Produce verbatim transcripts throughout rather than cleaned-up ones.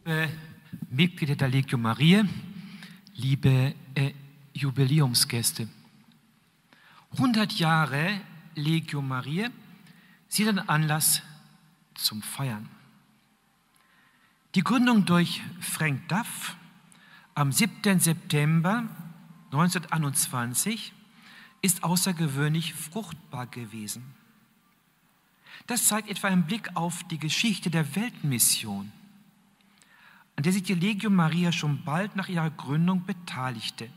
Liebe Mitglieder der Legio Mariae, liebe äh, Jubiläumsgäste. hundert Jahre Legio Mariae sind ein Anlass zum Feiern. Die Gründung durch Frank Duff am siebten September neunzehnhunderteinundzwanzig ist außergewöhnlich fruchtbar gewesen. Das zeigt etwa ein Blick auf die Geschichte der Weltmission, an der sich die Legio Mariae schon bald nach ihrer Gründung beteiligte.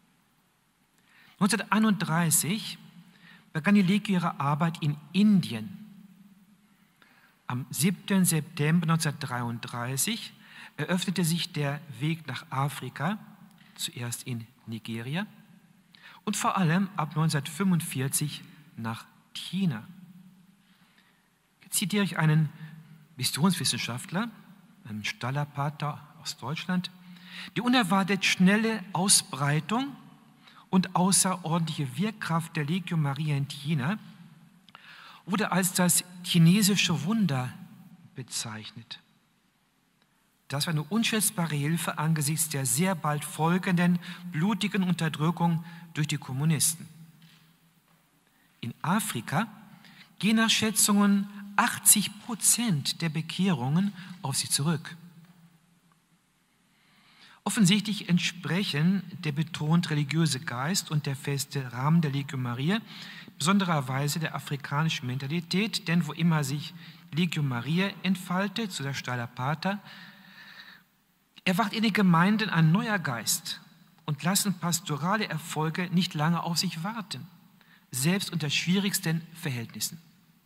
neunzehnhunderteinunddreißig begann die Legio ihre Arbeit in Indien. Am siebten September neunzehnhundertdreiunddreißig eröffnete sich der Weg nach Afrika, zuerst in Nigeria und vor allem ab neunzehnhundertfünfundvierzig nach China. Jetzt zitiere ich einen Missionswissenschaftler, einen Stallerpater aus Deutschland: Die unerwartet schnelle Ausbreitung und außerordentliche Wirkkraft der Legio Mariae in China wurde als das chinesische Wunder bezeichnet. Das war eine unschätzbare Hilfe angesichts der sehr bald folgenden blutigen Unterdrückung durch die Kommunisten. In Afrika gehen nach Schätzungen achtzig Prozent der Bekehrungen auf sie zurück. Offensichtlich entsprechen der betont religiöse Geist und der feste Rahmen der Legio Mariae besondererweise der afrikanischen Mentalität, denn wo immer sich Legio Mariae entfaltet, so der Staller Pater, erwacht in den Gemeinden ein neuer Geist und lassen pastorale Erfolge nicht lange auf sich warten, selbst unter schwierigsten Verhältnissen.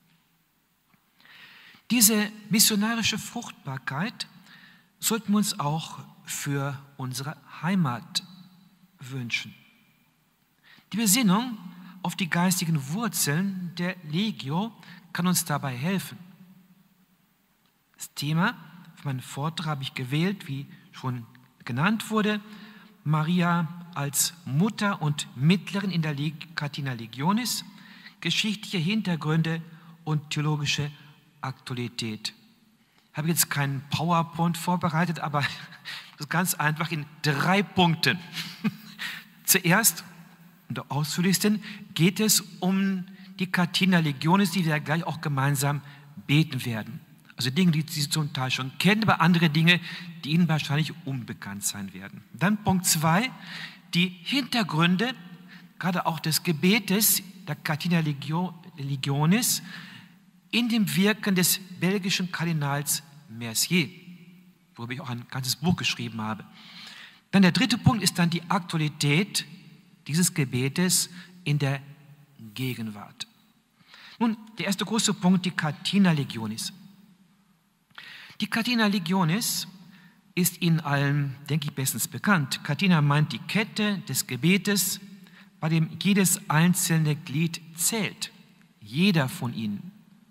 Diese missionarische Fruchtbarkeit sollten wir uns auch für unsere Heimat wünschen. Die Besinnung auf die geistigen Wurzeln der Legio kann uns dabei helfen. Das Thema für meinen Vortrag habe ich gewählt, wie schon genannt wurde, Maria als Mutter und Mittlerin in der Catena Legionis, geschichtliche Hintergründe und theologische Aktualität. Ich habe jetzt keinen PowerPoint vorbereitet, aber das ist ganz einfach in drei Punkten. Zuerst, und der ausführlichsten, geht es um die Catena Legionis, die wir gleich auch gemeinsam beten werden. Also Dinge, die Sie zum Teil schon kennen, aber andere Dinge, die Ihnen wahrscheinlich unbekannt sein werden. Dann Punkt zwei, die Hintergründe, gerade auch des Gebetes der Catena Legionis, in dem Wirken des belgischen Kardinals Mercier, worüber ich auch ein ganzes Buch geschrieben habe. Dann der dritte Punkt ist dann die Aktualität dieses Gebetes in der Gegenwart. Nun, der erste große Punkt, die Catena Legionis. Die Catena Legionis ist Ihnen allen, denke ich, bestens bekannt. Catena meint die Kette des Gebetes, bei dem jedes einzelne Glied zählt, jeder von ihnen.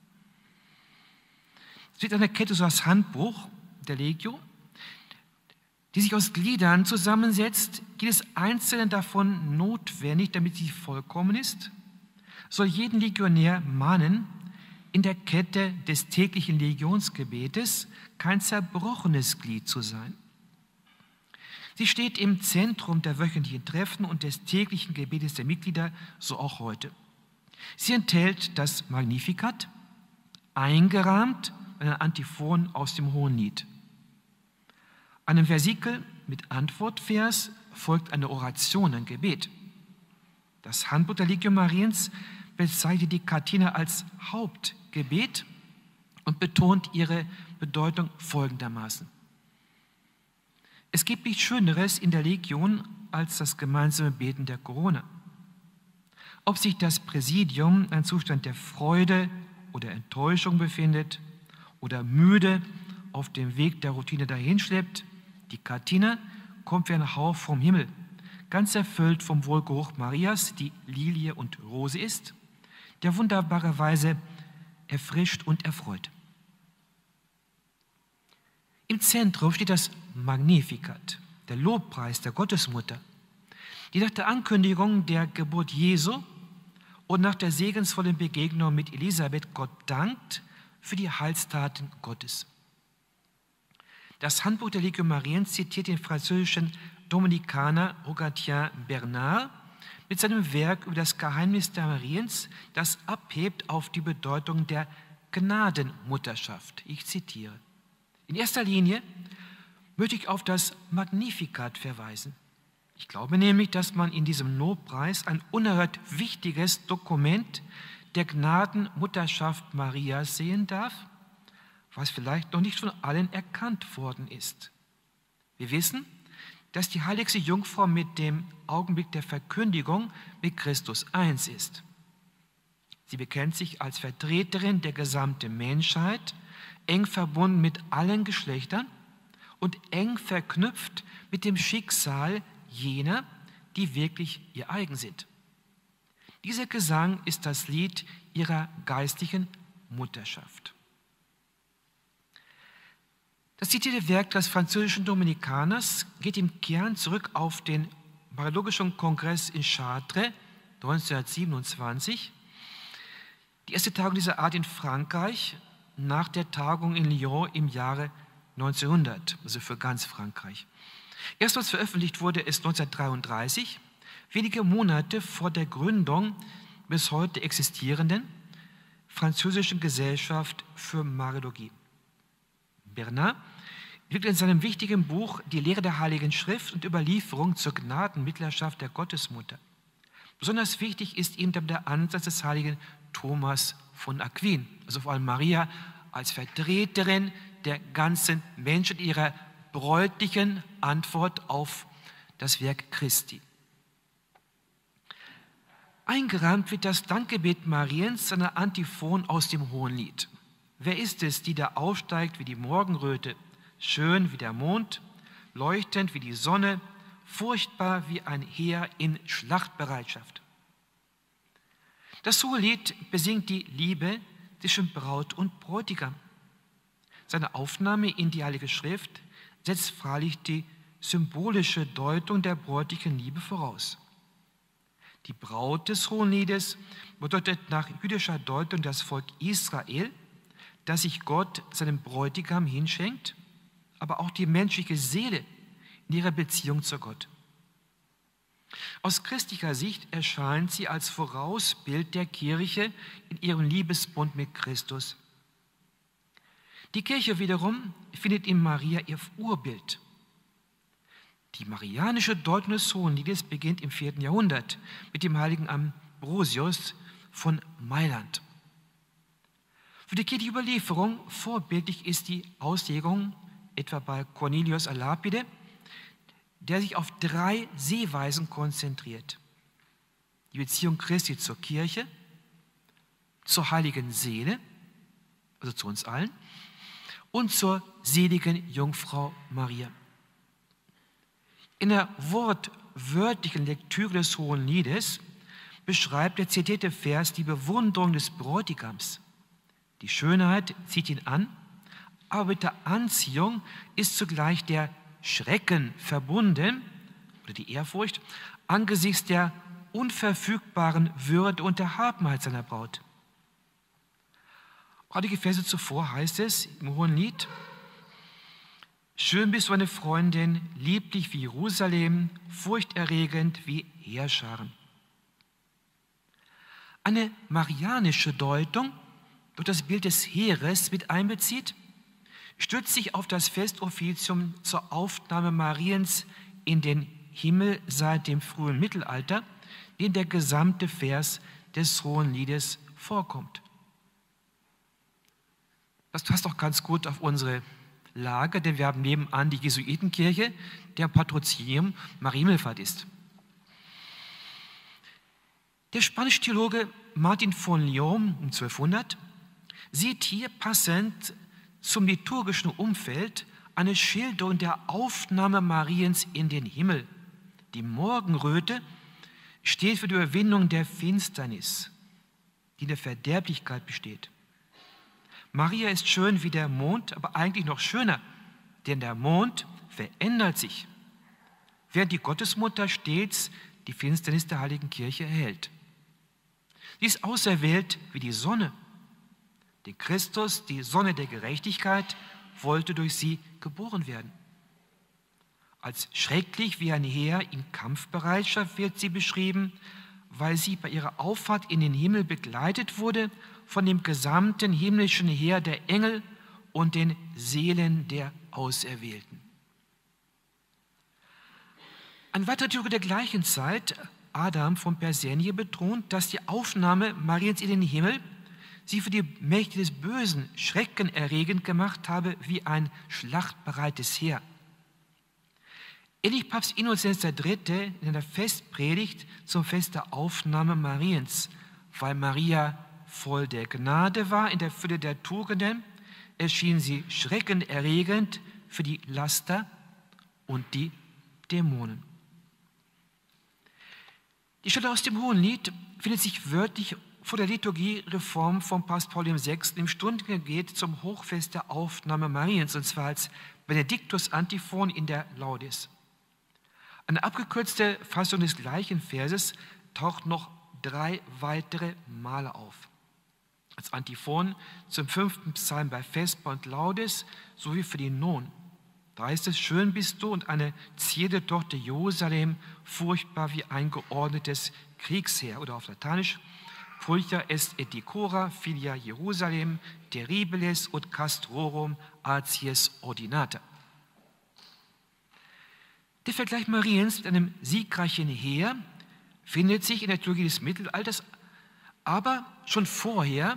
Es wird eine Kette, so das Handbuch der Legio, die sich aus Gliedern zusammensetzt, jedes einzelne davon notwendig, damit sie vollkommen ist, soll jeden Legionär mahnen, in der Kette des täglichen Legionsgebetes kein zerbrochenes Glied zu sein. Sie steht im Zentrum der wöchentlichen Treffen und des täglichen Gebetes der Mitglieder, so auch heute. Sie enthält das Magnificat, eingerahmt mit einem Antiphon aus dem Hohenlied. Einem Versikel mit Antwortvers folgt eine Oration, ein Gebet. Das Handbuch der Legio Mariens bezeichnet die Catena als Hauptgebet und betont ihre Bedeutung folgendermaßen. Es gibt nichts Schöneres in der Legion als das gemeinsame Beten der Corona. Ob sich das Präsidium in einem Zustand der Freude oder Enttäuschung befindet oder müde auf dem Weg der Routine dahinschleppt, die Catena kommt wie ein Hauch vom Himmel, ganz erfüllt vom Wohlgeruch Marias, die Lilie und Rose ist, der wunderbarerweise erfrischt und erfreut. Im Zentrum steht das Magnificat, der Lobpreis der Gottesmutter, die nach der Ankündigung der Geburt Jesu und nach der segensvollen Begegnung mit Elisabeth Gott dankt für die Heilstaten Gottes. Das Handbuch der Legion Mariens zitiert den französischen Dominikaner Rogatien Bernard mit seinem Werk über das Geheimnis der Mariens, das abhebt auf die Bedeutung der Gnadenmutterschaft. Ich zitiere. In erster Linie möchte ich auf das Magnificat verweisen. Ich glaube nämlich, dass man in diesem Lobpreis ein unerhört wichtiges Dokument der Gnadenmutterschaft Marias sehen darf, was vielleicht noch nicht von allen erkannt worden ist. Wir wissen, dass die heiligste Jungfrau mit dem Augenblick der Verkündigung mit Christus eins ist. Sie bekennt sich als Vertreterin der gesamten Menschheit, eng verbunden mit allen Geschlechtern und eng verknüpft mit dem Schicksal jener, die wirklich ihr eigen sind. Dieser Gesang ist das Lied ihrer geistlichen Mutterschaft. Das zitierte Werk des französischen Dominikaners geht im Kern zurück auf den Mariologischen Kongress in Chartres neunzehnhundertsiebenundzwanzig, die erste Tagung dieser Art in Frankreich nach der Tagung in Lyon im Jahre neunzehnhundert, also für ganz Frankreich. Erstmals veröffentlicht wurde es neunzehnhundertdreiunddreißig, wenige Monate vor der Gründung bis heute existierenden Französischen Gesellschaft für Mariologie. Bernard wirkt in seinem wichtigen Buch Die Lehre der Heiligen Schrift und Überlieferung zur Gnadenmittlerschaft der Gottesmutter. Besonders wichtig ist ihm der Ansatz des heiligen Thomas von Aquin, also vor allem Maria als Vertreterin der ganzen Menschen, ihrer bräutlichen Antwort auf das Werk Christi. Eingerahmt wird das Dankgebet Mariens einer Antiphon aus dem Hohenlied. Wer ist es, die da aufsteigt wie die Morgenröte, schön wie der Mond, leuchtend wie die Sonne, furchtbar wie ein Heer in Schlachtbereitschaft? Das Hohelied besingt die Liebe zwischen Braut und Bräutigam. Seine Aufnahme in die Heilige Schrift setzt freilich die symbolische Deutung der bräutlichen Liebe voraus. Die Braut des Hohenliedes bedeutet nach jüdischer Deutung das Volk Israel, das sich Gott, seinem Bräutigam, hinschenkt, aber auch die menschliche Seele in ihrer Beziehung zu Gott. Aus christlicher Sicht erscheint sie als Vorausbild der Kirche in ihrem Liebesbund mit Christus. Die Kirche wiederum findet in Maria ihr Urbild. Die marianische Deutung des Hohenliedes beginnt im vierten Jahrhundert mit dem heiligen Ambrosius von Mailand. Für die kirchliche Überlieferung vorbildlich ist die Auslegung, etwa bei Cornelius a Lapide, der sich auf drei Sehweisen konzentriert. Die Beziehung Christi zur Kirche, zur heiligen Seele, also zu uns allen, und zur seligen Jungfrau Maria. In der wortwörtlichen Lektüre des Hohenliedes beschreibt der zitierte Vers die Bewunderung des Bräutigams. Die Schönheit zieht ihn an, aber mit der Anziehung ist zugleich der Schrecken verbunden, oder die Ehrfurcht, angesichts der unverfügbaren Würde und Erhabenheit seiner Braut. Einige Verse zuvor heißt es im Hohenlied: Schön bist du, meine Freundin, lieblich wie Jerusalem, furchterregend wie Heerscharen. Eine marianische Deutung, durch das Bild des Heeres mit einbezieht, stützt sich auf das Festoffizium zur Aufnahme Mariens in den Himmel seit dem frühen Mittelalter, in dem der gesamte Vers des Hohenliedes vorkommt. Das passt auch ganz gut auf unsere Lage, denn wir haben nebenan die Jesuitenkirche, deren Patrozinium Marienhimmelfahrt ist. Der spanische Theologe Martin von Lyon um zwölfhundert sieht hier passend zum liturgischen Umfeld eine Schilderung der Aufnahme Mariens in den Himmel. Die Morgenröte steht für die Überwindung der Finsternis, die in der Verderblichkeit besteht. Maria ist schön wie der Mond, aber eigentlich noch schöner, denn der Mond verändert sich, während die Gottesmutter stets die Finsternis der heiligen Kirche erhält. Sie ist auserwählt wie die Sonne, denn Christus, die Sonne der Gerechtigkeit, wollte durch sie geboren werden. Als schrecklich wie ein Heer in Kampfbereitschaft wird sie beschrieben, weil sie bei ihrer Auffahrt in den Himmel begleitet wurde von dem gesamten himmlischen Heer der Engel und den Seelen der Auserwählten. Ein weiterer Theologe der gleichen Zeit, Adam von Persenje, betont, dass die Aufnahme Mariens in den Himmel sie für die Mächte des Bösen schreckenerregend gemacht habe wie ein schlachtbereites Heer. Ähnlich Papst Innozenz der Dritte in einer Festpredigt zum Fest der Aufnahme Mariens, weil Maria voll der Gnade war in der Fülle der Tugenden, erschien sie schreckenerregend für die Laster und die Dämonen. Die Stelle aus dem Hohenlied findet sich wörtlich vor der Liturgiereform von Papst Paul der Sechste im Stundengebet zum Hochfest der Aufnahme Mariens, und zwar als Benediktus-Antiphon in der Laudes. Eine abgekürzte Fassung des gleichen Verses taucht noch drei weitere Male auf. Als Antiphon zum fünften Psalm bei Vesper und Laudes sowie für die Non. Da heißt es: Schön bist du und eine Zierde Tochter Jerusalem, furchtbar wie ein geordnetes Kriegsheer. Oder auf Lateinisch: Pulcher est et decora filia Jerusalem, terribiles ut castrorum acies ordinata. Der Vergleich Mariens mit einem siegreichen Heer findet sich in der Theologie des Mittelalters, aber schon vorher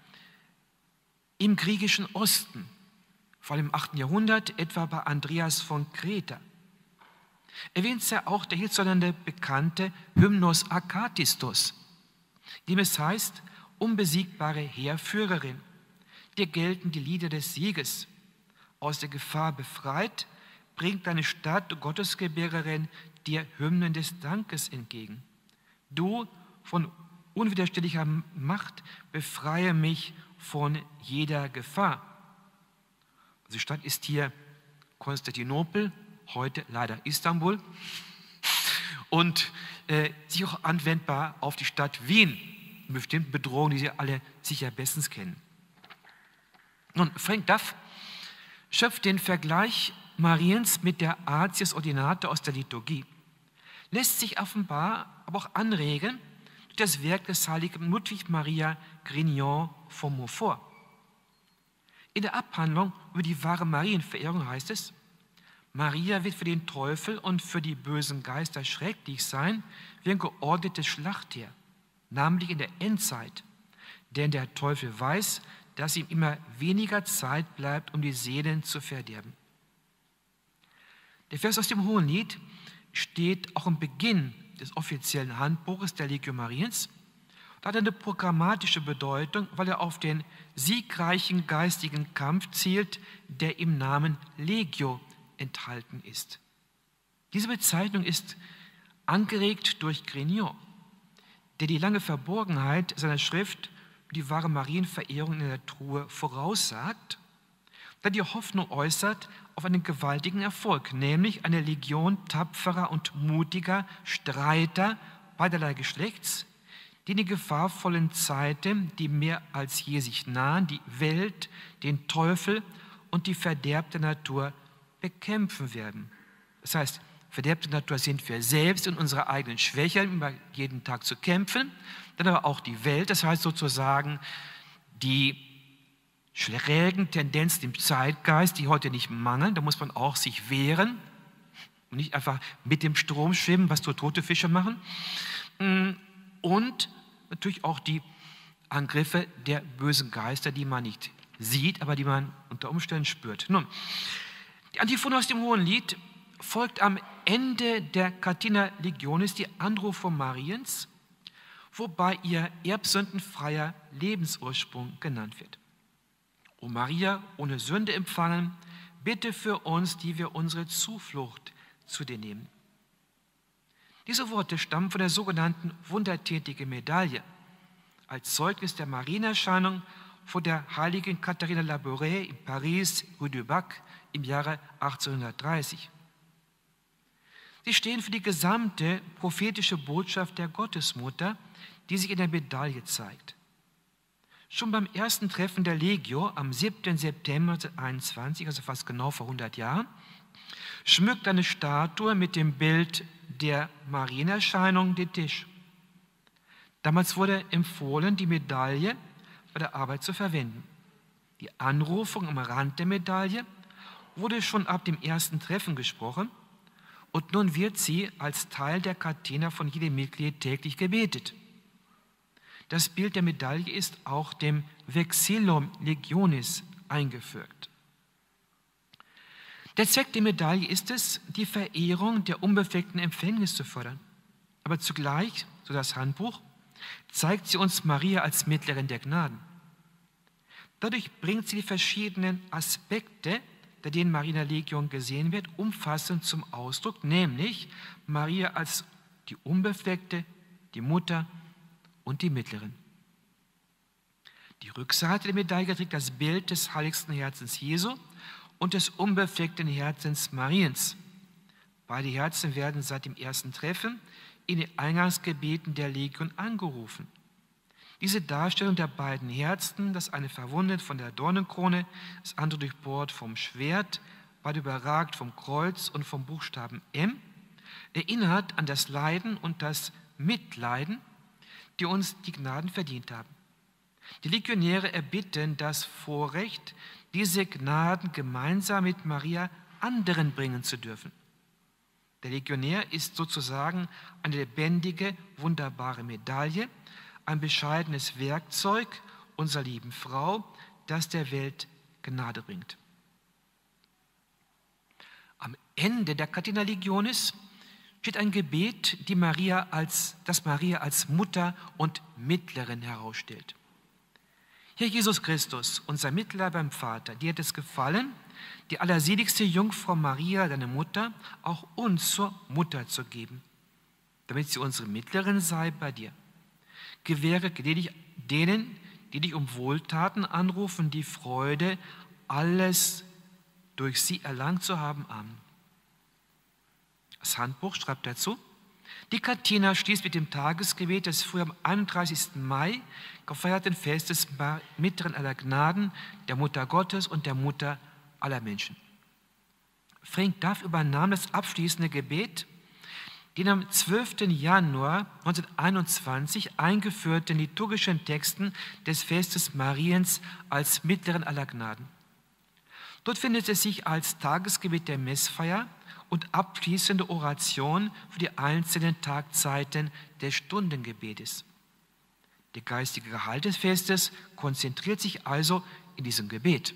im griechischen Osten, vor allem im achten Jahrhundert, etwa bei Andreas von Kreta. Erwähnt sei auch der hierzulande bekannte Hymnos Akatistos, in dem es heißt: Unbesiegbare Heerführerin, dir gelten die Lieder des Sieges. Aus der Gefahr befreit, bringt deine Stadt, Gottesgebärerin, dir Hymnen des Dankes entgegen. Du, von unwiderstehlicher Macht, befreie mich von jeder Gefahr. Also die Stadt ist hier Konstantinopel, heute leider Istanbul, und äh, sich auch anwendbar auf die Stadt Wien, mit bestimmten Bedrohungen, die Sie alle sicher bestens kennen. Nun, Frank Duff schöpft den Vergleich Mariens mit der Acies Ordinata aus der Liturgie, lässt sich offenbar aber auch anregen durch das Werk des heiligen Ludwig Maria Grignon von Montfort. In der Abhandlung über die wahre Marienverehrung heißt es: Maria wird für den Teufel und für die bösen Geister schrecklich sein wie ein geordnetes Schlachtheer, namentlich in der Endzeit, denn der Teufel weiß, dass ihm immer weniger Zeit bleibt, um die Seelen zu verderben. Der Vers aus dem Hohenlied steht auch am Beginn des offiziellen Handbuches der Legio Mariens und hat eine programmatische Bedeutung, weil er auf den siegreichen geistigen Kampf zielt, der im Namen Legio enthalten ist. Diese Bezeichnung ist angeregt durch Grignon, der die lange Verborgenheit seiner Schrift über die wahre Marienverehrung in der Truhe voraussagt, da die Hoffnung äußert auf einen gewaltigen Erfolg, nämlich eine Legion tapferer und mutiger Streiter beiderlei Geschlechts, die in den gefahrvollen Zeiten, die mehr als je sich nahen, die Welt, den Teufel und die verderbte Natur bekämpfen werden. Das heißt, verderbte Natur sind wir selbst in unserer eigenen Schwäche, immer jeden Tag zu kämpfen, dann aber auch die Welt, das heißt sozusagen die schrägen Tendenzen im Zeitgeist, die heute nicht mangeln, da muss man auch sich wehren und nicht einfach mit dem Strom schwimmen, was so tote Fische machen. Und natürlich auch die Angriffe der bösen Geister, die man nicht sieht, aber die man unter Umständen spürt. Nun, die Antiphon aus dem Hohenlied folgt am Ende der Catena Legionis die Anrufung Mariens, wobei ihr erbsündenfreier Lebensursprung genannt wird. O Maria, ohne Sünde empfangen, bitte für uns, die wir unsere Zuflucht zu dir nehmen. Diese Worte stammen von der sogenannten wundertätige Medaille, als Zeugnis der Marienerscheinung vor der heiligen Katharina Labouré in Paris, Rue du Bac, im Jahre achtzehnhundertdreißig. Sie stehen für die gesamte prophetische Botschaft der Gottesmutter, die sich in der Medaille zeigt. Schon beim ersten Treffen der Legio am siebten September neunzehnhunderteinundzwanzig, also fast genau vor hundert Jahren, schmückt eine Statue mit dem Bild der Marienerscheinung den Tisch. Damals wurde empfohlen, die Medaille bei der Arbeit zu verwenden. Die Anrufung am Rand der Medaille wurde schon ab dem ersten Treffen gesprochen und nun wird sie als Teil der Catena von jedem Mitglied täglich gebetet. Das Bild der Medaille ist auch dem Vexillum Legionis eingefügt. Der Zweck der Medaille ist es, die Verehrung der unbefleckten Empfängnis zu fördern. Aber zugleich, so das Handbuch, zeigt sie uns Maria als Mittlerin der Gnaden. Dadurch bringt sie die verschiedenen Aspekte, der denen Maria in der Legion gesehen wird, umfassend zum Ausdruck, nämlich Maria als die Unbefleckte, die Mutter und die Mittlerin. Die Rückseite der Medaille trägt das Bild des heiligsten Herzens Jesu und des unbefleckten Herzens Mariens. Beide Herzen werden seit dem ersten Treffen in den Eingangsgebeten der Legion angerufen. Diese Darstellung der beiden Herzen, das eine verwundet von der Dornenkrone, das andere durchbohrt vom Schwert, beide überragt vom Kreuz und vom Buchstaben M, erinnert an das Leiden und das Mitleiden, die uns die Gnaden verdient haben. Die Legionäre erbitten das Vorrecht, diese Gnaden gemeinsam mit Maria anderen bringen zu dürfen. Der Legionär ist sozusagen eine lebendige, wunderbare Medaille, ein bescheidenes Werkzeug unserer lieben Frau, das der Welt Gnade bringt. Am Ende der Catena Legionis steht ein Gebet, die Maria als, das Maria als Mutter und Mittlerin herausstellt. Herr Jesus Christus, unser Mittler beim Vater, dir hat es gefallen, die allerseligste Jungfrau Maria, deine Mutter, auch uns zur Mutter zu geben, damit sie unsere Mittlerin sei bei dir. Gewähre gnädig denen, die dich um Wohltaten anrufen, die Freude, alles durch sie erlangt zu haben. Amen. Das Handbuch schreibt dazu: Die Catena schließt mit dem Tagesgebet des früh am einunddreißigsten Mai gefeierten Festes Mittlerin aller Gnaden, der Mutter Gottes und der Mutter aller Menschen. Frank Duff übernahm das abschließende Gebet, den am zwölften Januar neunzehnhunderteinundzwanzig eingeführten liturgischen Texten des Festes Mariens als Mittlerin aller Gnaden. Dort findet es sich als Tagesgebet der Messfeier und abschließende Oration für die einzelnen Tagzeiten des Stundengebetes. Der geistige Gehalt des Festes konzentriert sich also in diesem Gebet.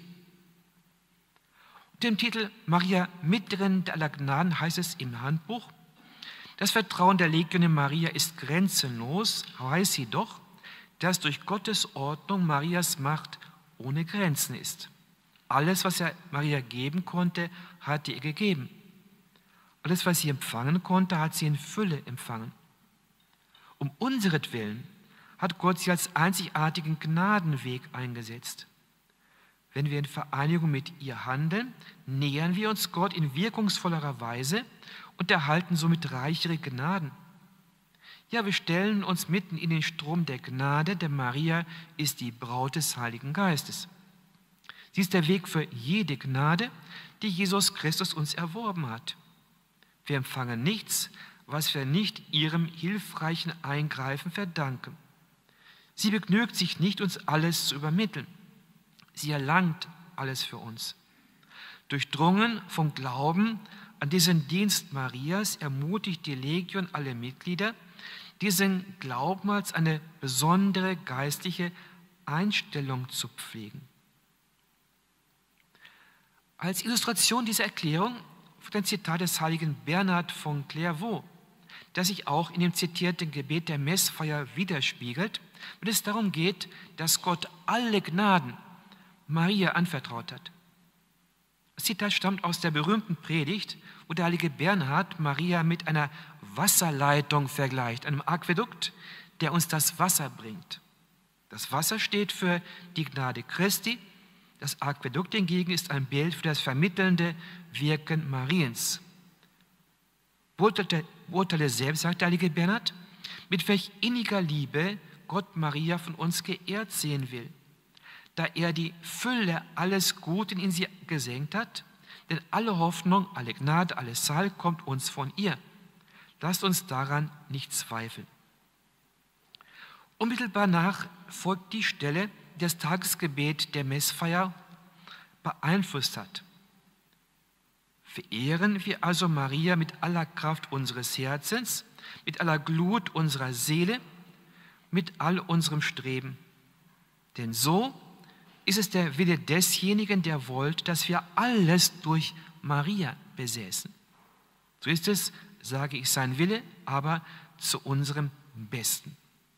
Unter dem Titel Maria, Mittlerin aller Gnaden heißt es im Handbuch: Das Vertrauen der Legion in Maria ist grenzenlos, weiß sie doch, dass durch Gottes Ordnung Marias Macht ohne Grenzen ist. Alles, was er Maria geben konnte, hat er ihr gegeben. Alles, was sie empfangen konnte, hat sie in Fülle empfangen. Um unseretwillen hat Gott sie als einzigartigen Gnadenweg eingesetzt. Wenn wir in Vereinigung mit ihr handeln, nähern wir uns Gott in wirkungsvollerer Weise und erhalten somit reichere Gnaden. Ja, wir stellen uns mitten in den Strom der Gnade, denn Maria ist die Braut des Heiligen Geistes. Sie ist der Weg für jede Gnade, die Jesus Christus uns erworben hat. Wir empfangen nichts, was wir nicht ihrem hilfreichen Eingreifen verdanken. Sie begnügt sich nicht, uns alles zu übermitteln. Sie erlangt alles für uns. Durchdrungen vom Glauben an diesen Dienst Marias ermutigt die Legion alle Mitglieder, diesen Glauben als eine besondere geistliche Einstellung zu pflegen. Als Illustration dieser Erklärung wird ein Zitat des heiligen Bernhard von Clairvaux, das sich auch in dem zitierten Gebet der Messfeier widerspiegelt, wenn es darum geht, dass Gott alle Gnaden Maria anvertraut hat. Das Zitat stammt aus der berühmten Predigt, wo der heilige Bernhard Maria mit einer Wasserleitung vergleicht, einem Aquädukt, der uns das Wasser bringt. Das Wasser steht für die Gnade Christi, das Aquädukt hingegen ist ein Bild für das vermittelnde Wirken Mariens. Beurteile selbst, sagt der heilige Bernhard, mit welch inniger Liebe Gott Maria von uns geehrt sehen will. da er die Fülle alles Guten in sie gesenkt hat, denn alle Hoffnung, alle Gnade, alles Heil kommt uns von ihr. Lasst uns daran nicht zweifeln. Unmittelbar nach folgt die Stelle, die das Tagesgebet der Messfeier beeinflusst hat. Verehren wir also Maria mit aller Kraft unseres Herzens, mit aller Glut unserer Seele, mit all unserem Streben. Denn so ist es der Wille desjenigen, der wollte, dass wir alles durch Maria besäßen. So ist es, sage ich, sein Wille, aber zu unserem Besten.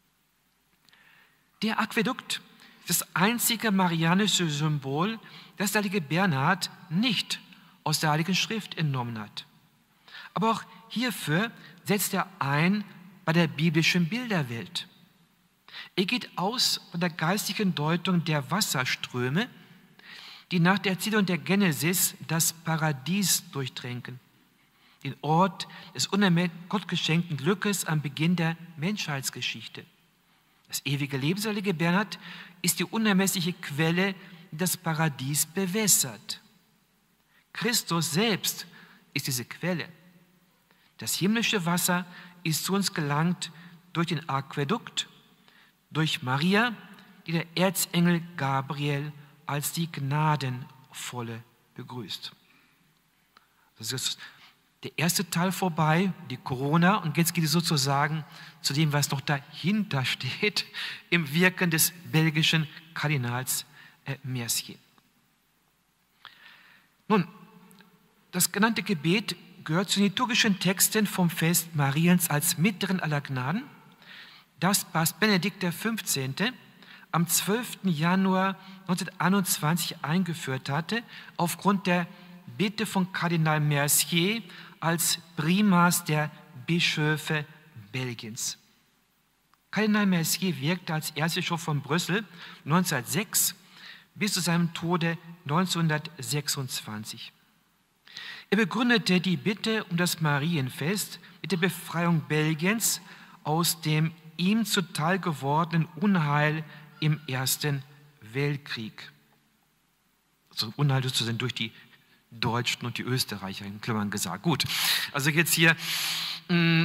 Der Aquädukt ist das einzige marianische Symbol, das der heilige Bernhard nicht aus der Heiligen Schrift entnommen hat. Aber auch hierfür setzt er ein bei der biblischen Bilderwelt. Er geht aus von der geistigen Deutung der Wasserströme, die nach der Erzählung der Genesis das Paradies durchtränken, den Ort des unermesslich gottgeschenkten Glückes am Beginn der Menschheitsgeschichte. Das ewige Leben, der heilige Bernhard, ist die unermessliche Quelle, die das Paradies bewässert. Christus selbst ist diese Quelle. Das himmlische Wasser ist zu uns gelangt durch den Aquädukt, durch Maria, die der Erzengel Gabriel als die Gnadenvolle begrüßt. Das ist der erste Teil vorbei, die Corona, und jetzt geht es sozusagen zu dem, was noch dahinter steht, im Wirken des belgischen Kardinals äh, Mercier. Nun, das genannte Gebet gehört zu den liturgischen Texten vom Fest Mariens als Mittleren aller Gnaden, das Papst Benedikt der fünfzehnte am zwölften Januar neunzehnhunderteinundzwanzig eingeführt hatte, aufgrund der Bitte von Kardinal Mercier als Primas der Bischöfe Belgiens. Kardinal Mercier wirkte als Erzbischof von Brüssel neunzehnhundertsechs bis zu seinem Tode neunzehnhundertsechsundzwanzig. Er begründete die Bitte um das Marienfest mit der Befreiung Belgiens aus dem ihm zuteil gewordenen Unheil im Ersten Weltkrieg. Also Unheil sozusagen durch die Deutschen und die Österreicher, in Klammern gesagt. Gut, also jetzt hier mh,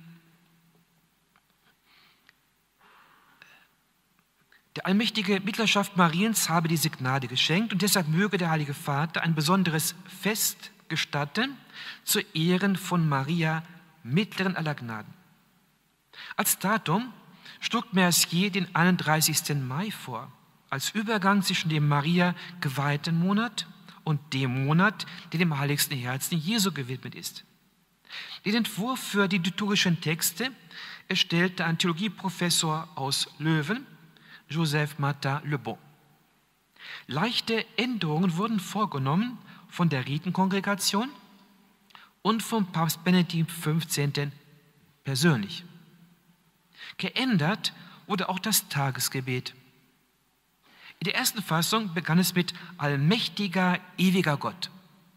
der allmächtige Mittlerschaft Mariens habe diese Gnade geschenkt und deshalb möge der Heilige Vater ein besonderes Fest gestatten zu Ehren von Maria, Mittleren aller Gnaden. Als Datum schlug Mercier den einunddreißigsten Mai vor, als Übergang zwischen dem Maria geweihten Monat und dem Monat, der dem heiligsten Herzen Jesu gewidmet ist. Den Entwurf für die liturgischen Texte erstellte ein Theologieprofessor aus Löwen, Joseph Martin Le Bon. Leichte Änderungen wurden vorgenommen von der Ritenkongregation und vom Papst Benedikt der fünfzehnte persönlich. Geändert wurde auch das Tagesgebet. In der ersten Fassung begann es mit allmächtiger, ewiger Gott.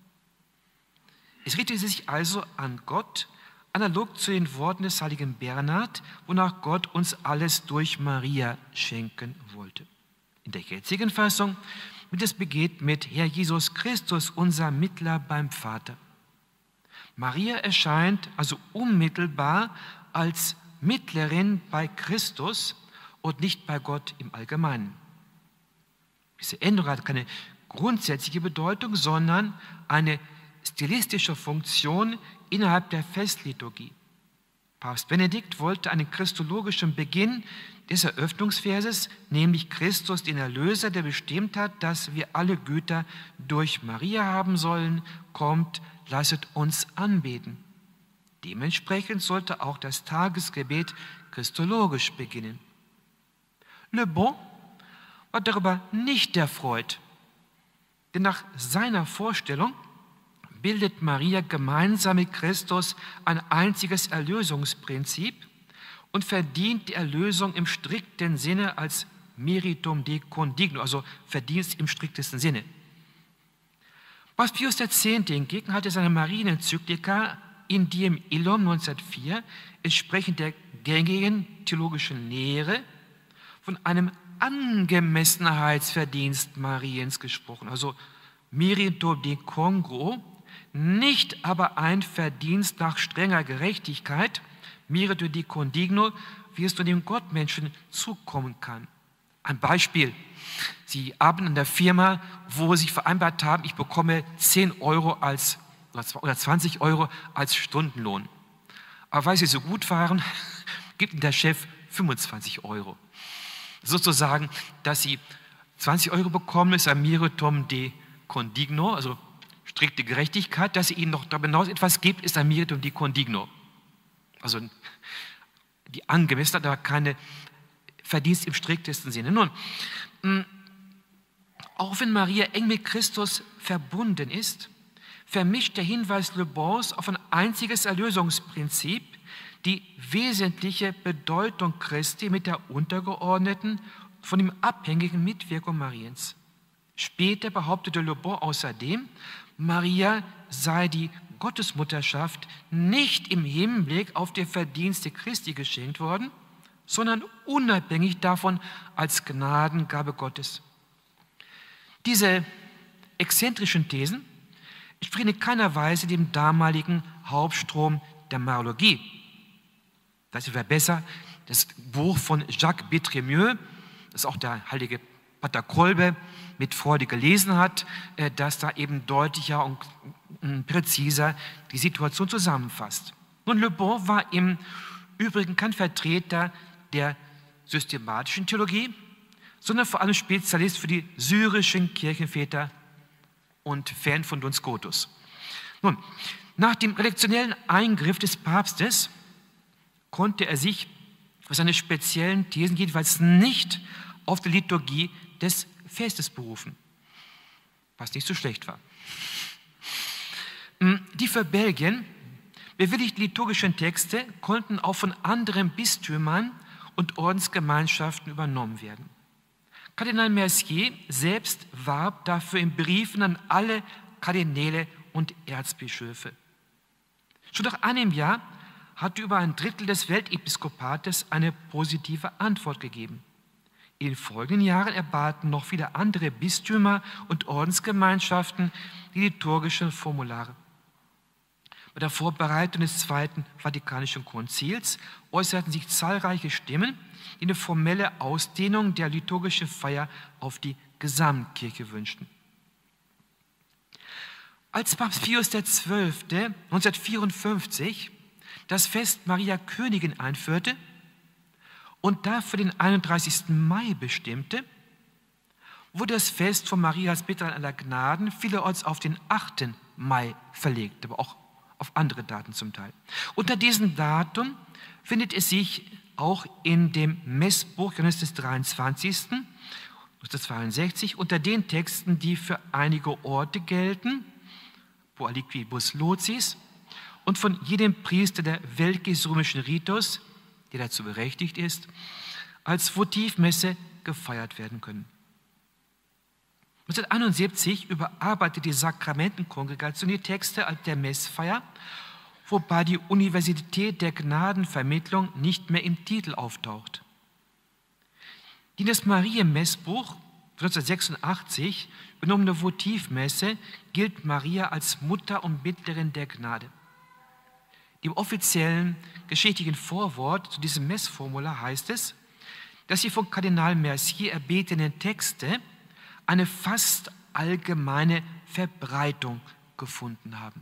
Es richtete sich also an Gott, analog zu den Worten des heiligen Bernhard, wonach Gott uns alles durch Maria schenken wollte. In der jetzigen Fassung wird es beginnt mit Herr Jesus Christus, unser Mittler beim Vater. Maria erscheint also unmittelbar als Mittlerin bei Christus und nicht bei Gott im Allgemeinen. Diese Änderung hat keine grundsätzliche Bedeutung, sondern eine stilistische Funktion innerhalb der Festliturgie. Papst Benedikt wollte einen christologischen Beginn des Eröffnungsverses, nämlich Christus, den Erlöser, der bestimmt hat, dass wir alle Güter durch Maria haben sollen, kommt, lasset uns anbeten. Dementsprechend sollte auch das Tagesgebet christologisch beginnen. Le Bon war darüber nicht erfreut, denn nach seiner Vorstellung bildet Maria gemeinsam mit Christus ein einziges Erlösungsprinzip und verdient die Erlösung im strikten Sinne als Meritum de condigno, also Verdienst im striktesten Sinne. Papst Pius der Zehnte hingegen hatte seine Marienenzyklika in Diem Illum neunzehnhundertvier entsprechend der gängigen theologischen Lehre von einem Angemessenheitsverdienst Mariens gesprochen, also Merito de Congruo, nicht aber ein Verdienst nach strenger Gerechtigkeit, Merito de Condigno, wie es nur dem Gottmenschen zukommen kann. Ein Beispiel: Sie arbeiten in der Firma, wo Sie vereinbart haben, ich bekomme zehn Euro als, oder zwanzig Euro als Stundenlohn. Aber weil Sie so gut waren, gibt Ihnen der Chef fünfundzwanzig Euro. Sozusagen, dass Sie zwanzig Euro bekommen, ist ein Meritum de Condigno, also strikte Gerechtigkeit. Dass Sie Ihnen noch darüber hinaus etwas gibt, ist ein Meritum de Condigno. Also die Angemessenheit, aber keine Verdienst im striktesten Sinne. Nun, auch wenn Maria eng mit Christus verbunden ist, vermischt der Hinweis Le Bons auf ein einziges Erlösungsprinzip die wesentliche Bedeutung Christi mit der untergeordneten, von ihm abhängigen Mitwirkung Mariens. Später behauptete Le Bon außerdem, Maria sei die Gottesmutterschaft nicht im Hinblick auf die Verdienste Christi geschenkt worden, sondern unabhängig davon als Gnadengabe Gottes. Diese exzentrischen Thesen entsprechen in keiner Weise dem damaligen Hauptstrom der Mariologie. Das wäre besser, das Buch von Jacques Bétrémieux, das auch der heilige Pater Kolbe mit Freude gelesen hat, das da eben deutlicher und präziser die Situation zusammenfasst. Nun, Le Bon war im Übrigen kein Vertreter der systematischen Theologie, sondern vor allem Spezialist für die syrischen Kirchenväter und Fan von Duns Scotus. Nun, nach dem redaktionellen Eingriff des Papstes konnte er sich für seine speziellen Thesen jedenfalls nicht auf die Liturgie des Festes berufen, was nicht so schlecht war. Die für Belgien bewilligten liturgischen Texte konnten auch von anderen Bistümern und Ordensgemeinschaften übernommen werden. Kardinal Mercier selbst warb dafür in Briefen an alle Kardinäle und Erzbischöfe. Schon nach einem Jahr hatte über ein Drittel des Weltepiskopates eine positive Antwort gegeben. In den folgenden Jahren erbaten noch viele andere Bistümer und Ordensgemeinschaften die liturgischen Formulare. Bei der Vorbereitung des Zweiten Vatikanischen Konzils äußerten sich zahlreiche Stimmen, die eine formelle Ausdehnung der liturgischen Feier auf die Gesamtkirche wünschten. Als Papst Pius der Zwölfte neunzehnhundertvierundfünfzig das Fest Maria Königin einführte und dafür den einunddreißigsten Mai bestimmte, wurde das Fest von Maria als Bitterin aller Gnaden vielerorts auf den achten Mai verlegt, aber auch auf andere Daten zum Teil. Unter diesem Datum findet es sich auch in dem Messbuch Johannes des dreiundzwanzigsten neunzehnhundertzweiundsechzig unter den Texten, die für einige Orte gelten, Pro aliquibus locis, und von jedem Priester der weltlich-römischen Ritus, der dazu berechtigt ist, als Votivmesse gefeiert werden können. neunzehnhunderteinundsiebzig überarbeitet die Sakramentenkongregation die Texte der Messfeier, wobei die Universität der Gnadenvermittlung nicht mehr im Titel auftaucht. Die in das Marienmessbuch neunzehnhundertsechsundachtzig übernommene Votivmesse gilt Maria als Mutter und Mittlerin der Gnade. Im offiziellen geschichtlichen Vorwort zu diesem Messformular heißt es, dass die von Kardinal Mercier erbetenen Texte eine fast allgemeine Verbreitung gefunden haben.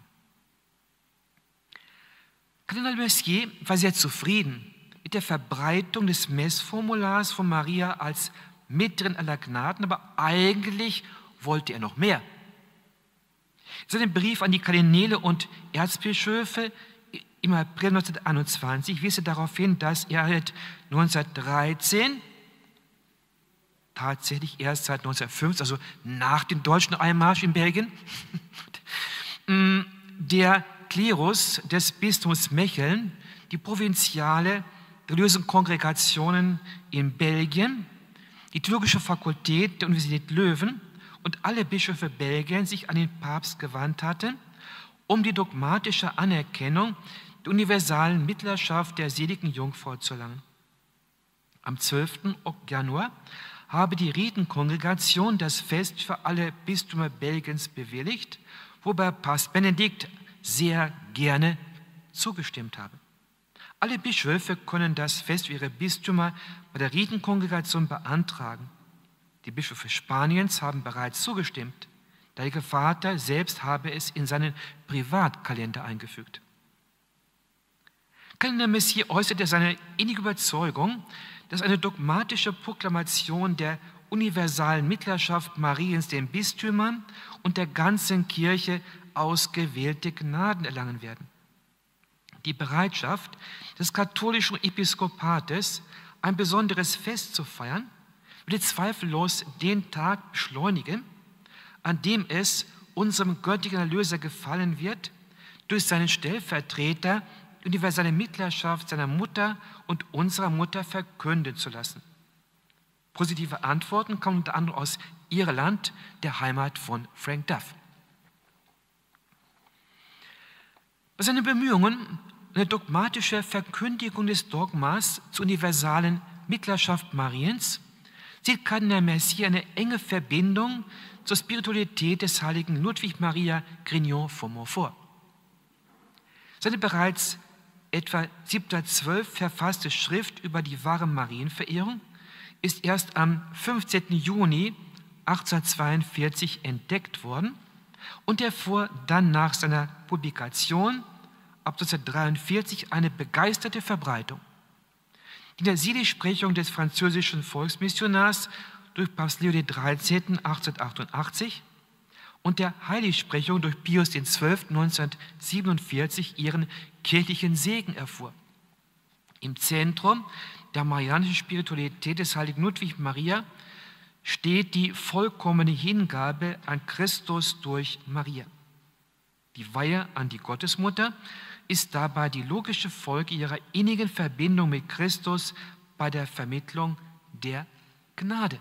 Kardinal Mercier war sehr zufrieden mit der Verbreitung des Messformulars von Maria als Mittlerin aller Gnaden, aber eigentlich wollte er noch mehr. In seinem Brief an die Kardinäle und Erzbischöfe im April neunzehnhunderteinundzwanzig wies er darauf hin, dass er neunzehnhundertdreizehn, tatsächlich erst seit neunzehnhundertfünfzehn, also nach dem deutschen Einmarsch in Belgien, der Klerus des Bistums Mecheln, die provinziale religiösen Kongregationen in Belgien, die theologische Fakultät der Universität Leuven und alle Bischöfe Belgiens sich an den Papst gewandt hatten, um die dogmatische Anerkennung der universalen Mittlerschaft der seligen Jungfrau zu erlangen. Am zwölften Januar habe die Ritenkongregation das Fest für alle Bistümer Belgiens bewilligt, wobei Papst Benedikt sehr gerne zugestimmt habe. Alle Bischöfe können das Fest für ihre Bistümer bei der Ritenkongregation beantragen. Die Bischöfe Spaniens haben bereits zugestimmt. Der Heilige Vater selbst habe es in seinen Privatkalender eingefügt. Kardinal Mercier äußerte seine innige Überzeugung, dass eine dogmatische Proklamation der universalen Mittlerschaft Mariens den Bistümern und der ganzen Kirche ausgewählte Gnaden erlangen werden. Die Bereitschaft des katholischen Episkopates, ein besonderes Fest zu feiern, würde zweifellos den Tag beschleunigen, an dem es unserem göttlichen Erlöser gefallen wird, durch seinen Stellvertreter die universelle Mittlerschaft seiner Mutter und unserer Mutter verkünden zu lassen. Positive Antworten kommen unter anderem aus Irland, der Heimat von Frank Duff. Bei seinen Bemühungen, eine dogmatische Verkündigung des Dogmas zur universalen Mittlerschaft Mariens, sieht Kardinal Mercier eine enge Verbindung zur Spiritualität des heiligen Ludwig Maria Grignon von Montfort. Seine bereits etwa siebzehnhundertzwölf verfasste Schrift über die wahre Marienverehrung ist erst am fünfzehnten Juni achtzehnhundertzweiundvierzig entdeckt worden und erfuhr dann nach seiner Publikation ab neunzehnhundertdreiundvierzig eine begeisterte Verbreitung. In der Seligsprechung des französischen Volksmissionars durch Papst Leo der dreizehnte. achtzehnhundertachtundachtzig und der Heiligsprechung durch Pius der zwölfte. neunzehnhundertsiebenundvierzig ihren kirchlichen Segen erfuhr. Im Zentrum der marianischen Spiritualität des heiligen Ludwig Maria steht die vollkommene Hingabe an Christus durch Maria. Die Weihe an die Gottesmutter ist dabei die logische Folge ihrer innigen Verbindung mit Christus bei der Vermittlung der Gnade.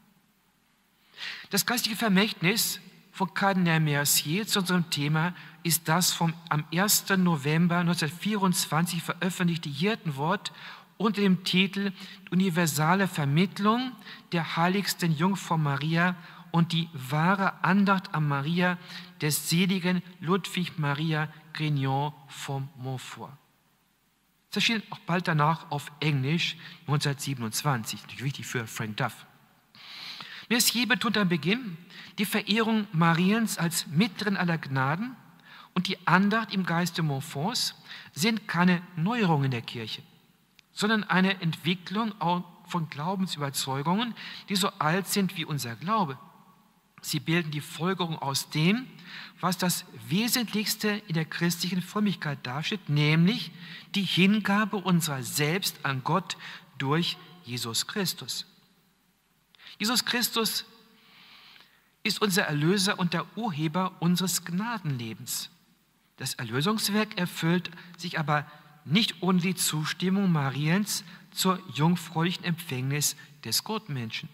Das geistige Vermächtnis von Kardinal Mercier zu unserem Thema ist das vom am ersten November neunzehnhundertvierundzwanzig veröffentlichte Hirtenwort unter dem Titel Universale Vermittlung der heiligsten Jungfrau Maria und die wahre Andacht an Maria des seligen Ludwig Maria Grignon von Montfort. Es erschien auch bald danach auf Englisch neunzehnhundertsiebenundzwanzig, natürlich wichtig für Frank Duff. Mercier betont am Beginn die Verehrung Mariens als Mittleren aller Gnaden und die Andacht im Geiste Montforts sind keine Neuerungen der Kirche, sondern eine Entwicklung von Glaubensüberzeugungen, die so alt sind wie unser Glaube. Sie bilden die Folgerung aus dem, was das Wesentlichste in der christlichen Frömmigkeit darstellt, nämlich die Hingabe unserer selbst an Gott durch Jesus Christus. Jesus Christus ist unser Erlöser und der Urheber unseres Gnadenlebens. Das Erlösungswerk erfüllt sich aber nicht ohne die Zustimmung Mariens zur jungfräulichen Empfängnis des Gottmenschen.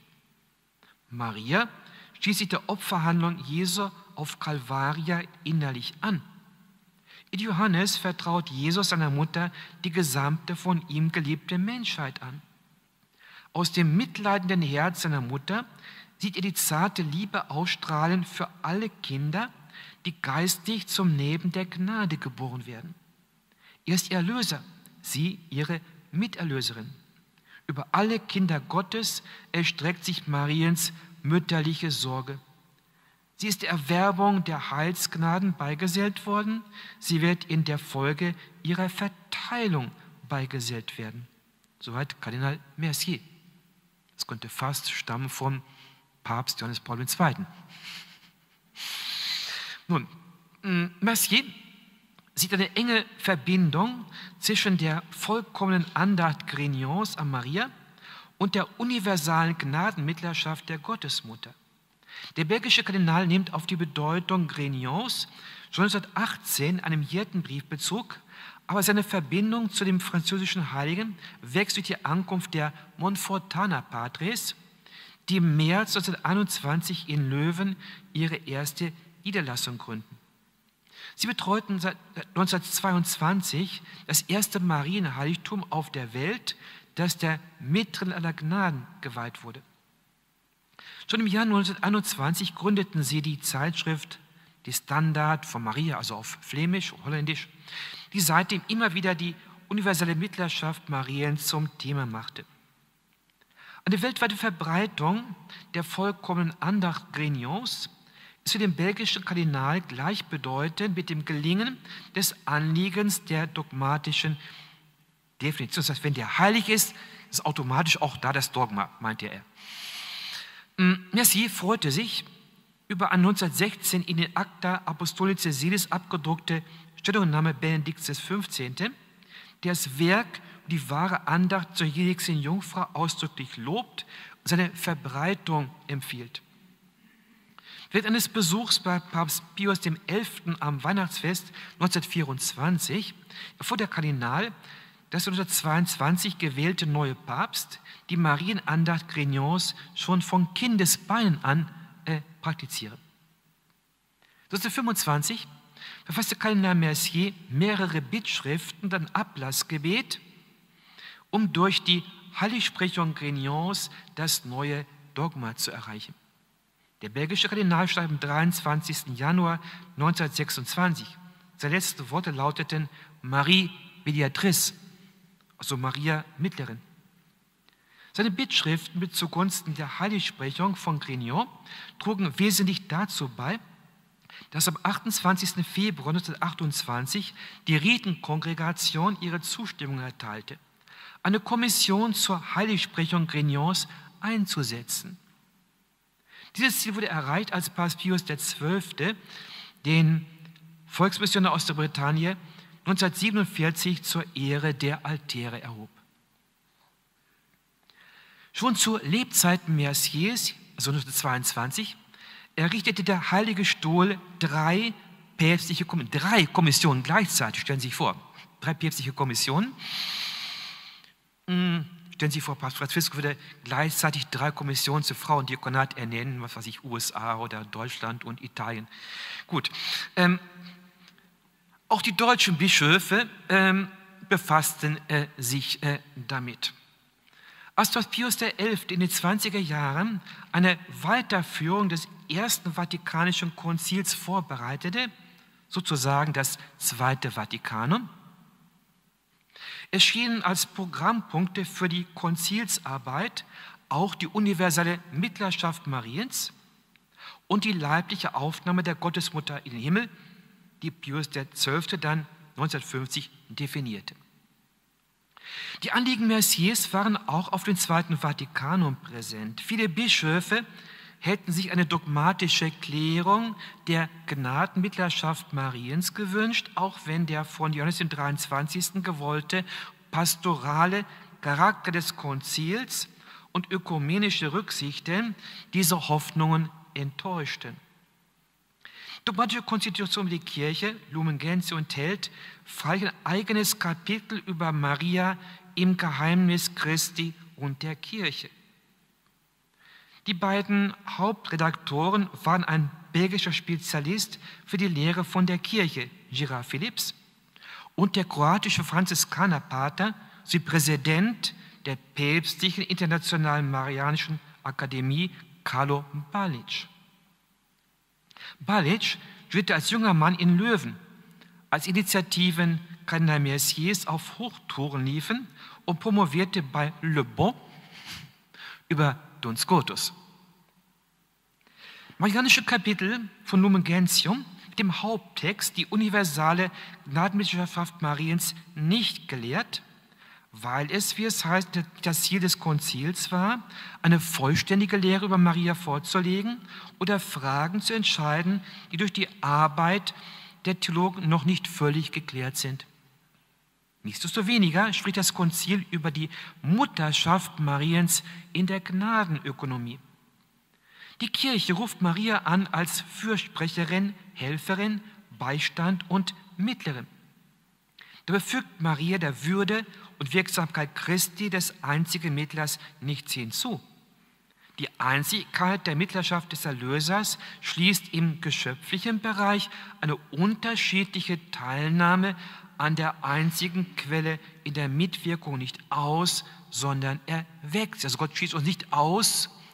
Maria schließt sich der Opferhandlung Jesu auf Kalvaria innerlich an. In Johannes vertraut Jesus seiner Mutter die gesamte von ihm geliebte Menschheit an. Aus dem mitleidenden Herz seiner Mutter sieht er die zarte Liebe ausstrahlen für alle Kinder, die geistig zum Leben der Gnade geboren werden. Er ist ihr Erlöser, sie ihre Miterlöserin. Über alle Kinder Gottes erstreckt sich Mariens mütterliche Sorge. Sie ist der Erwerbung der Heilsgnaden beigesellt worden. Sie wird in der Folge ihrer Verteilung beigesellt werden. Soweit Kardinal Mercier. Das könnte fast stammen vom Papst Johannes Paul der Zweite. Nun, Mercier sieht eine enge Verbindung zwischen der vollkommenen Andacht Grignons an Maria und der universalen Gnadenmittlerschaft der Gottesmutter. Der belgische Kardinal nimmt auf die Bedeutung Grignons schon neunzehnhundertachtzehn in einem Hirtenbrief Bezug, aber seine Verbindung zu dem französischen Heiligen wächst durch die Ankunft der Montfortaner Patres, die im März neunzehnhunderteinundzwanzig in Löwen ihre erste Niederlassung gründen. Sie betreuten seit neunzehnhundertzweiundzwanzig das erste Marienheiligtum auf der Welt, das der Mittleren aller Gnaden geweiht wurde. Schon im Jahr neunzehnhunderteinundzwanzig gründeten sie die Zeitschrift Die Standaard von Maria, also auf Flämisch, Holländisch, die seitdem immer wieder die universelle Mittlerschaft Mariens zum Thema machte. Eine weltweite Verbreitung der vollkommenen Andacht Grignons ist für den belgischen Kardinal gleichbedeutend mit dem Gelingen des Anliegens der dogmatischen Definition. Das heißt, wenn der heilig ist, ist automatisch auch da das Dogma, meinte er. Mercier freute sich über eine neunzehnhundertsechzehn in den Acta Apostolicae Sedis abgedruckte Stellungnahme Benedikts des fünfzehnten, der das Werk und die wahre Andacht zur Heiligsten Jungfrau ausdrücklich lobt und seine Verbreitung empfiehlt. Während eines Besuchs bei Papst Pius der Elfte am Weihnachtsfest neunzehnhundertvierundzwanzig erfuhr der Kardinal, dass der neunzehnhundertzweiundzwanzig gewählte neue Papst die Marienandacht Grignons schon von Kindesbeinen an äh, praktiziere. neunzehnhundertfünfundzwanzig verfasste Kardinal Mercier mehrere Bittschriften und ein Ablassgebet, um durch die Heiligsprechung Grignons das neue Dogma zu erreichen. Der belgische Kardinal schreibt am dreiundzwanzigsten Januar neunzehnhundertsechsundzwanzig. Seine letzten Worte lauteten Marie Mediatrice, also Maria Mittlerin. Seine Bittschriften mit zugunsten der Heiligsprechung von Grignon trugen wesentlich dazu bei, dass am achtundzwanzigsten Februar neunzehnhundertachtundzwanzig die Ritenkongregation ihre Zustimmung erteilte, eine Kommission zur Heiligsprechung Grignons einzusetzen. Dieses Ziel wurde erreicht, als Papst Pius der Zwölfte den Volksmissionar aus der Bretagne neunzehnhundertsiebenundvierzig zur Ehre der Altäre erhob. Schon zur Lebzeiten Merciers, also neunzehnhundertzweiundzwanzig, errichtete der Heilige Stuhl drei päpstliche Kommissionen, drei Kommissionen gleichzeitig, stellen Sie sich vor, drei päpstliche Kommissionen. Stellen Sie sich vor, Papst Franziskus würde gleichzeitig drei Kommissionen zur Frauendiakonat ernennen, was weiß ich, U S A oder Deutschland und Italien. Gut, ähm, auch die deutschen Bischöfe ähm, befassten äh, sich äh, damit. Als Papst Pius der Elfte in den zwanziger Jahren eine Weiterführung des Ersten Vatikanischen Konzils vorbereitete, sozusagen das Zweite Vatikanum, erschienen als Programmpunkte für die Konzilsarbeit auch die universelle Mittlerschaft Mariens und die leibliche Aufnahme der Gottesmutter in den Himmel, die Pius der Zwölfte dann neunzehnhundertfünfzig definierte. Die Anliegen Merciers waren auch auf dem Zweiten Vatikanum präsent. Viele Bischöfe hätten sich eine dogmatische Klärung der Gnadenmittlerschaft Mariens gewünscht, auch wenn der von Johannes dem dreiundzwanzigsten gewollte pastorale Charakter des Konzils und ökumenische Rücksichten diese Hoffnungen enttäuschten. Die dogmatische Konstitution der Kirche, Lumen Gentium, enthält freilich ein eigenes Kapitel über Maria im Geheimnis Christi und der Kirche. Die beiden Hauptredaktoren waren ein belgischer Spezialist für die Lehre von der Kirche, Girard Philips, und der kroatische Franziskanerpater, sowie Präsident der päpstlichen Internationalen Marianischen Akademie, Karlo Balic. Balic studierte als junger Mann in Löwen, als Initiativen Kardinal Merciers auf Hochtouren liefen, und promovierte bei Le Bon über Duns Scotus. Marianische Kapitel von Lumen Gentium mit dem Haupttext die universale Gnadenmittlerschaft Mariens nicht gelehrt, weil es, wie es heißt, das Ziel des Konzils war, eine vollständige Lehre über Maria vorzulegen oder Fragen zu entscheiden, die durch die Arbeit der Theologen noch nicht völlig geklärt sind. Nichtsdestoweniger spricht das Konzil über die Mutterschaft Mariens in der Gnadenökonomie. Die Kirche ruft Maria an als Fürsprecherin, Helferin, Beistand und Mittlerin. Dabei fügt Maria der Würde und Wirksamkeit Christi, des einzigen Mittlers, nichts hinzu. Die Einzigkeit der Mittlerschaft des Erlösers schließt im geschöpflichen Bereich eine unterschiedliche Teilnahme an der einzigen Quelle in der Mitwirkung nicht aus, sondern erweckt. Also Gott schließt uns nicht aus,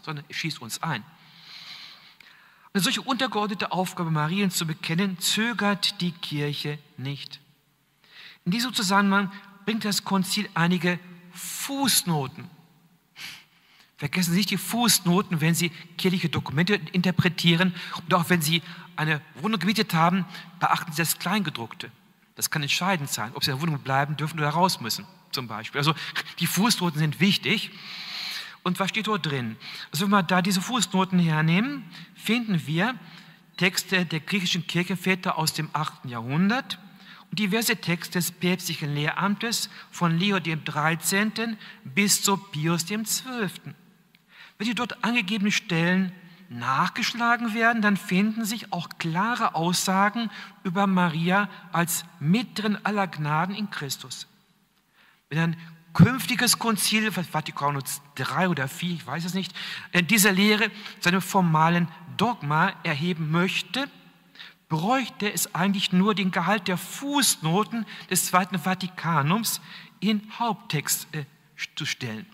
sondern er schießt uns ein. Eine solche untergeordnete Aufgabe Mariens zu bekennen, zögert die Kirche nicht. In diesem Zusammenhang bringt das Konzil einige Fußnoten. Vergessen Sie nicht die Fußnoten, wenn Sie kirchliche Dokumente interpretieren und auch wenn Sie eine Wohnung gemietet haben, beachten Sie das Kleingedruckte. Das kann entscheidend sein, ob Sie in der Wohnung bleiben dürfen oder raus müssen, zum Beispiel. Also die Fußnoten sind wichtig. Und was steht dort drin? Also wenn wir da diese Fußnoten hernehmen, finden wir Texte der griechischen Kirchenväter aus dem achten Jahrhundert und diverse Texte des päpstlichen Lehramtes von Leo dem dreizehnten bis zu Pius dem zwölften Wenn die dort angegebenen Stellen nachgeschlagen werden, dann finden sich auch klare Aussagen über Maria als Mitterin aller Gnaden in Christus. Wenn ein künftiges Konzil, Vatikanus drei oder vier, ich weiß es nicht, diese Lehre seine formalen Dogma erheben möchte, bräuchte es eigentlich nur den Gehalt der Fußnoten des Zweiten Vatikanums in Haupttext äh, zu stellen.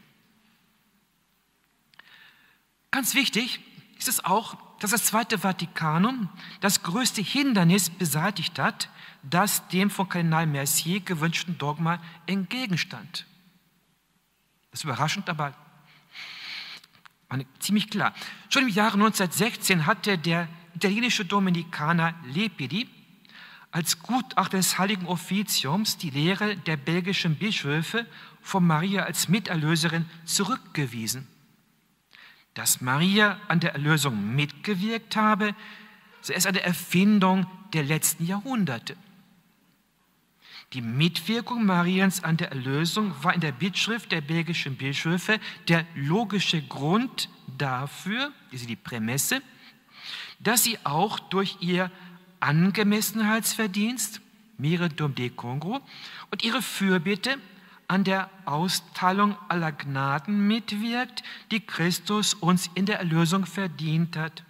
Ganz wichtig ist es auch, dass das Zweite Vatikanum das größte Hindernis beseitigt hat, das dem von Kardinal Mercier gewünschten Dogma entgegenstand. Das ist überraschend, aber ziemlich klar. Schon im Jahre neunzehnhundertsechzehn hatte der italienische Dominikaner Lepidi als Gutachter des Heiligen Offiziums die Lehre der belgischen Bischöfe von Maria als Miterlöserin zurückgewiesen. Dass Maria an der Erlösung mitgewirkt habe, so ist eine Erfindung der letzten Jahrhunderte. Die Mitwirkung Mariens an der Erlösung war in der Bittschrift der belgischen Bischöfe der logische Grund dafür, diese die Prämisse, dass sie auch durch ihr Angemessenheitsverdienst, Meritum de Congruo, und ihre Fürbitte an der Austeilung aller Gnaden mitwirkt, die Christus uns in der Erlösung verdient hat.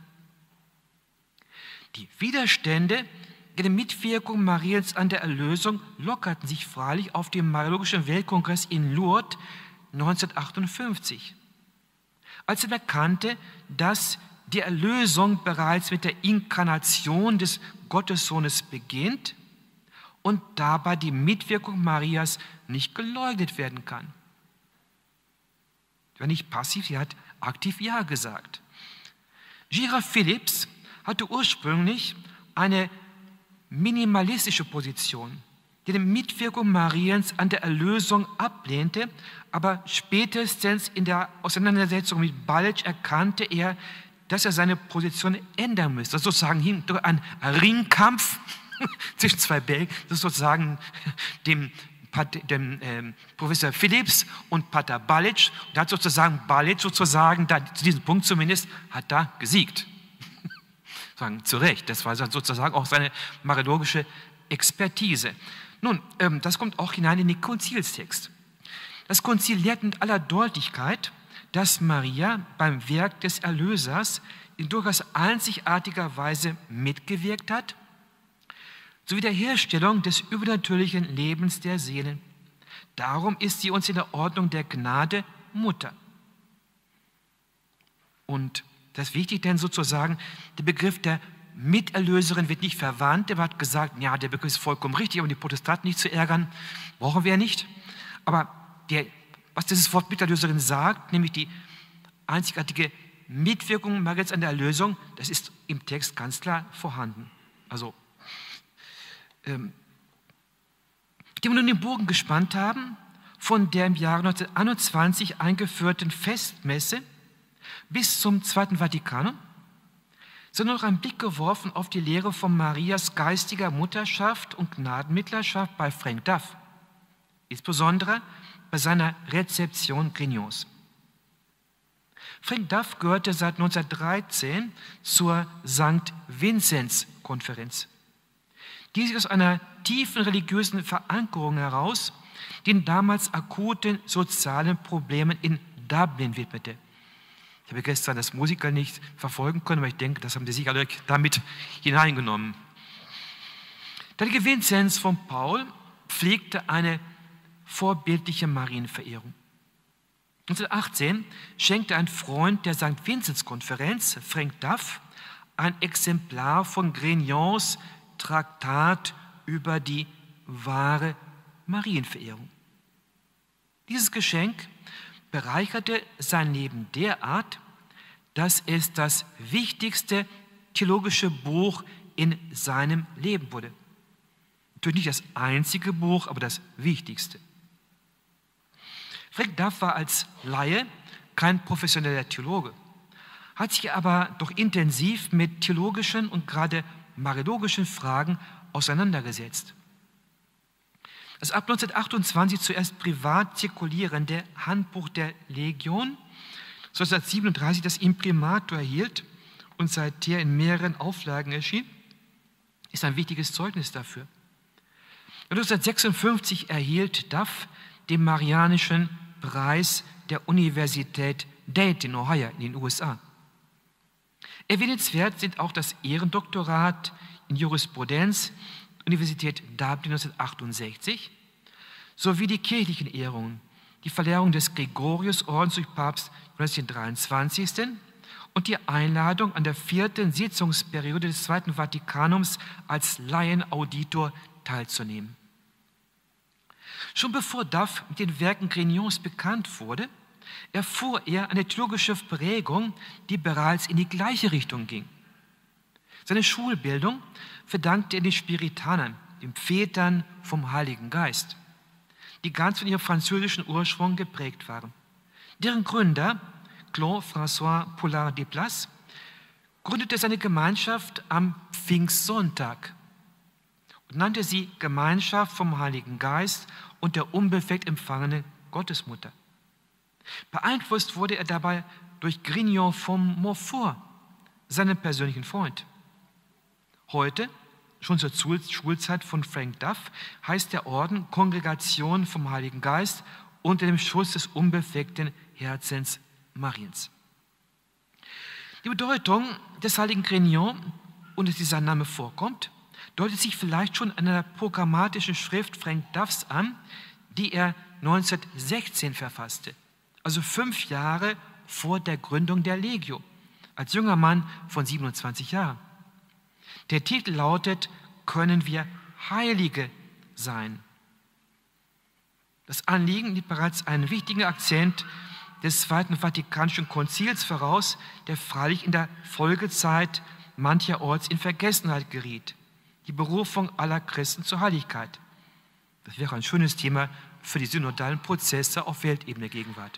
Die Widerstände in der Mitwirkung Mariens an der Erlösung lockerten sich freilich auf dem Mariologischen Weltkongress in Lourdes neunzehnhundertachtundfünfzig, als er erkannte, dass die Erlösung bereits mit der Inkarnation des Gottessohnes beginnt und dabei die Mitwirkung Marias nicht geleugnet werden kann. Sie war nicht passiv, sie hat aktiv Ja gesagt. Gira Phillips hatte ursprünglich eine minimalistische Position, die die Mitwirkung Mariens an der Erlösung ablehnte, aber spätestens in der Auseinandersetzung mit Balich erkannte er, dass er seine Position ändern müsste. Das ist sozusagen ein Ringkampf zwischen zwei Belgen, das ist sozusagen dem, dem äh, Professor Phillips und Pater Balich. Und da hat sozusagen Balich sozusagen, da, zu diesem Punkt zumindest, hat da gesiegt. Zu Recht, das war sozusagen auch seine mariologische Expertise. Nun, ähm, das kommt auch hinein in den Konzilstext. Das Konzil lehrt mit aller Deutlichkeit, dass Maria beim Werk des Erlösers in durchaus einzigartiger Weise mitgewirkt hat, sowie der Herstellung des übernatürlichen Lebens der Seelen. Darum ist sie uns in der Ordnung der Gnade Mutter. Und das ist wichtig, denn sozusagen der Begriff der Miterlöserin wird nicht verwandt. Er hat gesagt, ja, der Begriff ist vollkommen richtig, um die Protestanten nicht zu ärgern, brauchen wir ja nicht. Aber der, was dieses Wort Miterlöserin sagt, nämlich die einzigartige Mitwirkung Mariens an der Erlösung, das ist im Text ganz klar vorhanden. Also, ähm, die wir nun den Bogen gespannt haben, von der im Jahre neunzehnhunderteinundzwanzig eingeführten Festmesse bis zum Zweiten Vatikanum, sondern noch einen Blick geworfen auf die Lehre von Marias geistiger Mutterschaft und Gnadenmittlerschaft bei Frank Duff, insbesondere bei seiner Rezeption Grignons. Frank Duff gehörte seit neunzehnhundertdreizehn zur Sankt Vinzenz-Konferenz, die sich aus einer tiefen religiösen Verankerung heraus den damals akuten sozialen Problemen in Dublin widmete. Ich habe gestern das Musiker nicht verfolgen können, aber ich denke, das haben die sich alle damit hineingenommen. Der heilige Vinzenz von Paul pflegte eine vorbildliche Marienverehrung. neunzehnhundertachtzehn schenkte ein Freund der Sankt Vinzenz-Konferenz, Frank Duff, ein Exemplar von Grignons Traktat über die wahre Marienverehrung. Dieses Geschenk bereicherte sein Leben derart, dass es das wichtigste theologische Buch in seinem Leben wurde. Natürlich nicht das einzige Buch, aber das wichtigste. Frank Duff war als Laie kein professioneller Theologe, hat sich aber doch intensiv mit theologischen und gerade mariologischen Fragen auseinandergesetzt. Das ab neunzehnhundertachtundzwanzig zuerst privat zirkulierende Handbuch der Legion, neunzehnhundertsiebenunddreißig das Imprimatur erhielt und seither in mehreren Auflagen erschien, ist ein wichtiges Zeugnis dafür. neunzehnhundertsechsundfünfzig erhielt Duff den Marianischen Preis der Universität Dayton in Ohio in den U S A. Erwähnenswert sind auch das Ehrendoktorat in Jurisprudenz, Universität Dublin neunzehnhundertachtundsechzig, sowie die kirchlichen Ehrungen, die Verleihung des Gregoriusordens durch Papst Johannes den dreiundzwanzigsten und die Einladung an der vierten Sitzungsperiode des Zweiten Vatikanums als Laienauditor teilzunehmen. Schon bevor Duff mit den Werken Grignons bekannt wurde, erfuhr er eine theologische Prägung, die bereits in die gleiche Richtung ging. Seine Schulbildung verdankte er den Spiritanern, den Vätern vom Heiligen Geist, die ganz von ihrem französischen Ursprung geprägt waren. Deren Gründer, Claude François Pollard de Place, gründete seine Gemeinschaft am Pfingstsonntag und nannte sie Gemeinschaft vom Heiligen Geist und der unbefleckt empfangenen Gottesmutter. Beeinflusst wurde er dabei durch Grignon von Montfort, seinen persönlichen Freund. Heute, schon zur Schulzeit von Frank Duff, heißt der Orden Kongregation vom Heiligen Geist unter dem Schutz des unbefleckten Herzens Mariens. Die Bedeutung des heiligen Grignon, und dass dieser Name vorkommt, deutet sich vielleicht schon an einer programmatischen Schrift Frank Duffs an, die er neunzehnhundertsechzehn verfasste, also fünf Jahre vor der Gründung der Legio, als junger Mann von siebenundzwanzig Jahren. Der Titel lautet: Können wir Heilige sein? Das Anliegen liegt bereits einen wichtigen Akzent des Zweiten Vatikanischen Konzils voraus, der freilich in der Folgezeit mancherorts in Vergessenheit geriet: die Berufung aller Christen zur Heiligkeit. Das wäre ein schönes Thema für die synodalen Prozesse auf Weltebene Gegenwart.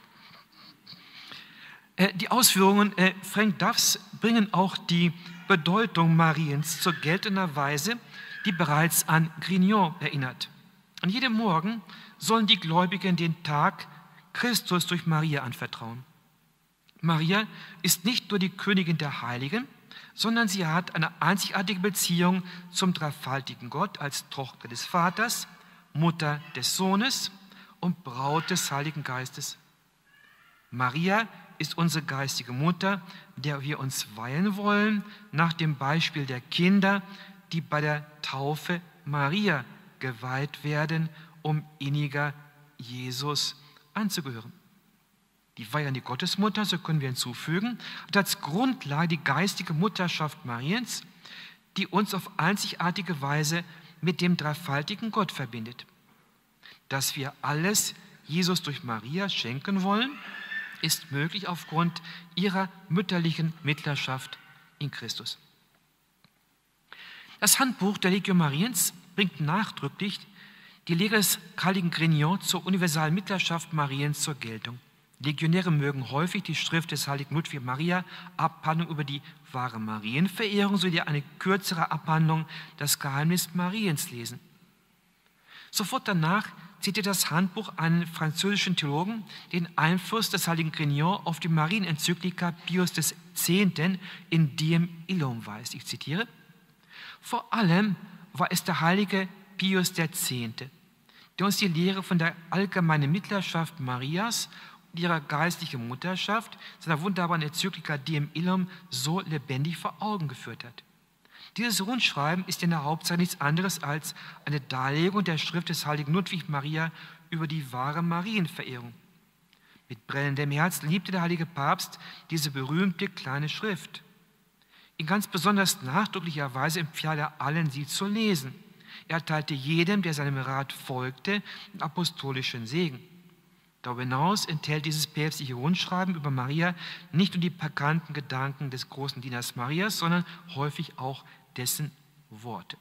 Die Ausführungen Frank Duffs bringen auch die Bedeutung Mariens zur geltender Weise, die bereits an Grignon erinnert. An jedem Morgen sollen die Gläubigen den Tag Christus durch Maria anvertrauen. Maria ist nicht nur die Königin der Heiligen, sondern sie hat eine einzigartige Beziehung zum dreifaltigen Gott als Tochter des Vaters, Mutter des Sohnes und Braut des Heiligen Geistes. Maria ist unsere geistige Mutter, der wir uns weihen wollen, nach dem Beispiel der Kinder, die bei der Taufe Maria geweiht werden, um inniger Jesus anzugehören. Die Weihe an die Gottesmutter, so können wir hinzufügen, hat als Grundlage die geistige Mutterschaft Mariens, die uns auf einzigartige Weise mit dem dreifaltigen Gott verbindet. Dass wir alles Jesus durch Maria schenken wollen, ist möglich aufgrund ihrer mütterlichen Mittlerschaft in Christus. Das Handbuch der Legio Mariens bringt nachdrücklich die Lehre des heiligen Grignon zur universalen Mittlerschaft Mariens zur Geltung. Legionäre mögen häufig die Schrift des heiligen Ludwig Maria, Abhandlung über die wahre Marienverehrung sowie eine kürzere Abhandlung, das Geheimnis Mariens, lesen. Sofort danach zitiert das Handbuch einen französischen Theologen, den Einfluss des heiligen Grignon auf die Marienenzyklika Pius des Zehnten in Diem Illum weist. Ich zitiere: Vor allem war es der heilige Pius der Zehnte, der uns die Lehre von der allgemeinen Mittlerschaft Marias und ihrer geistlichen Mutterschaft, seiner wunderbaren Enzyklika Diem Illum, so lebendig vor Augen geführt hat. Dieses Rundschreiben ist in der Hauptsache nichts anderes als eine Darlegung der Schrift des heiligen Ludwig Maria über die wahre Marienverehrung. Mit brennendem Herz liebte der heilige Papst diese berühmte kleine Schrift. In ganz besonders nachdrücklicher Weise empfahl er allen, sie zu lesen. Er erteilte jedem, der seinem Rat folgte, den apostolischen Segen. Darüber hinaus enthält dieses päpstliche Rundschreiben über Maria nicht nur die bekannten Gedanken des großen Dieners Marias, sondern häufig auch dessen Worte.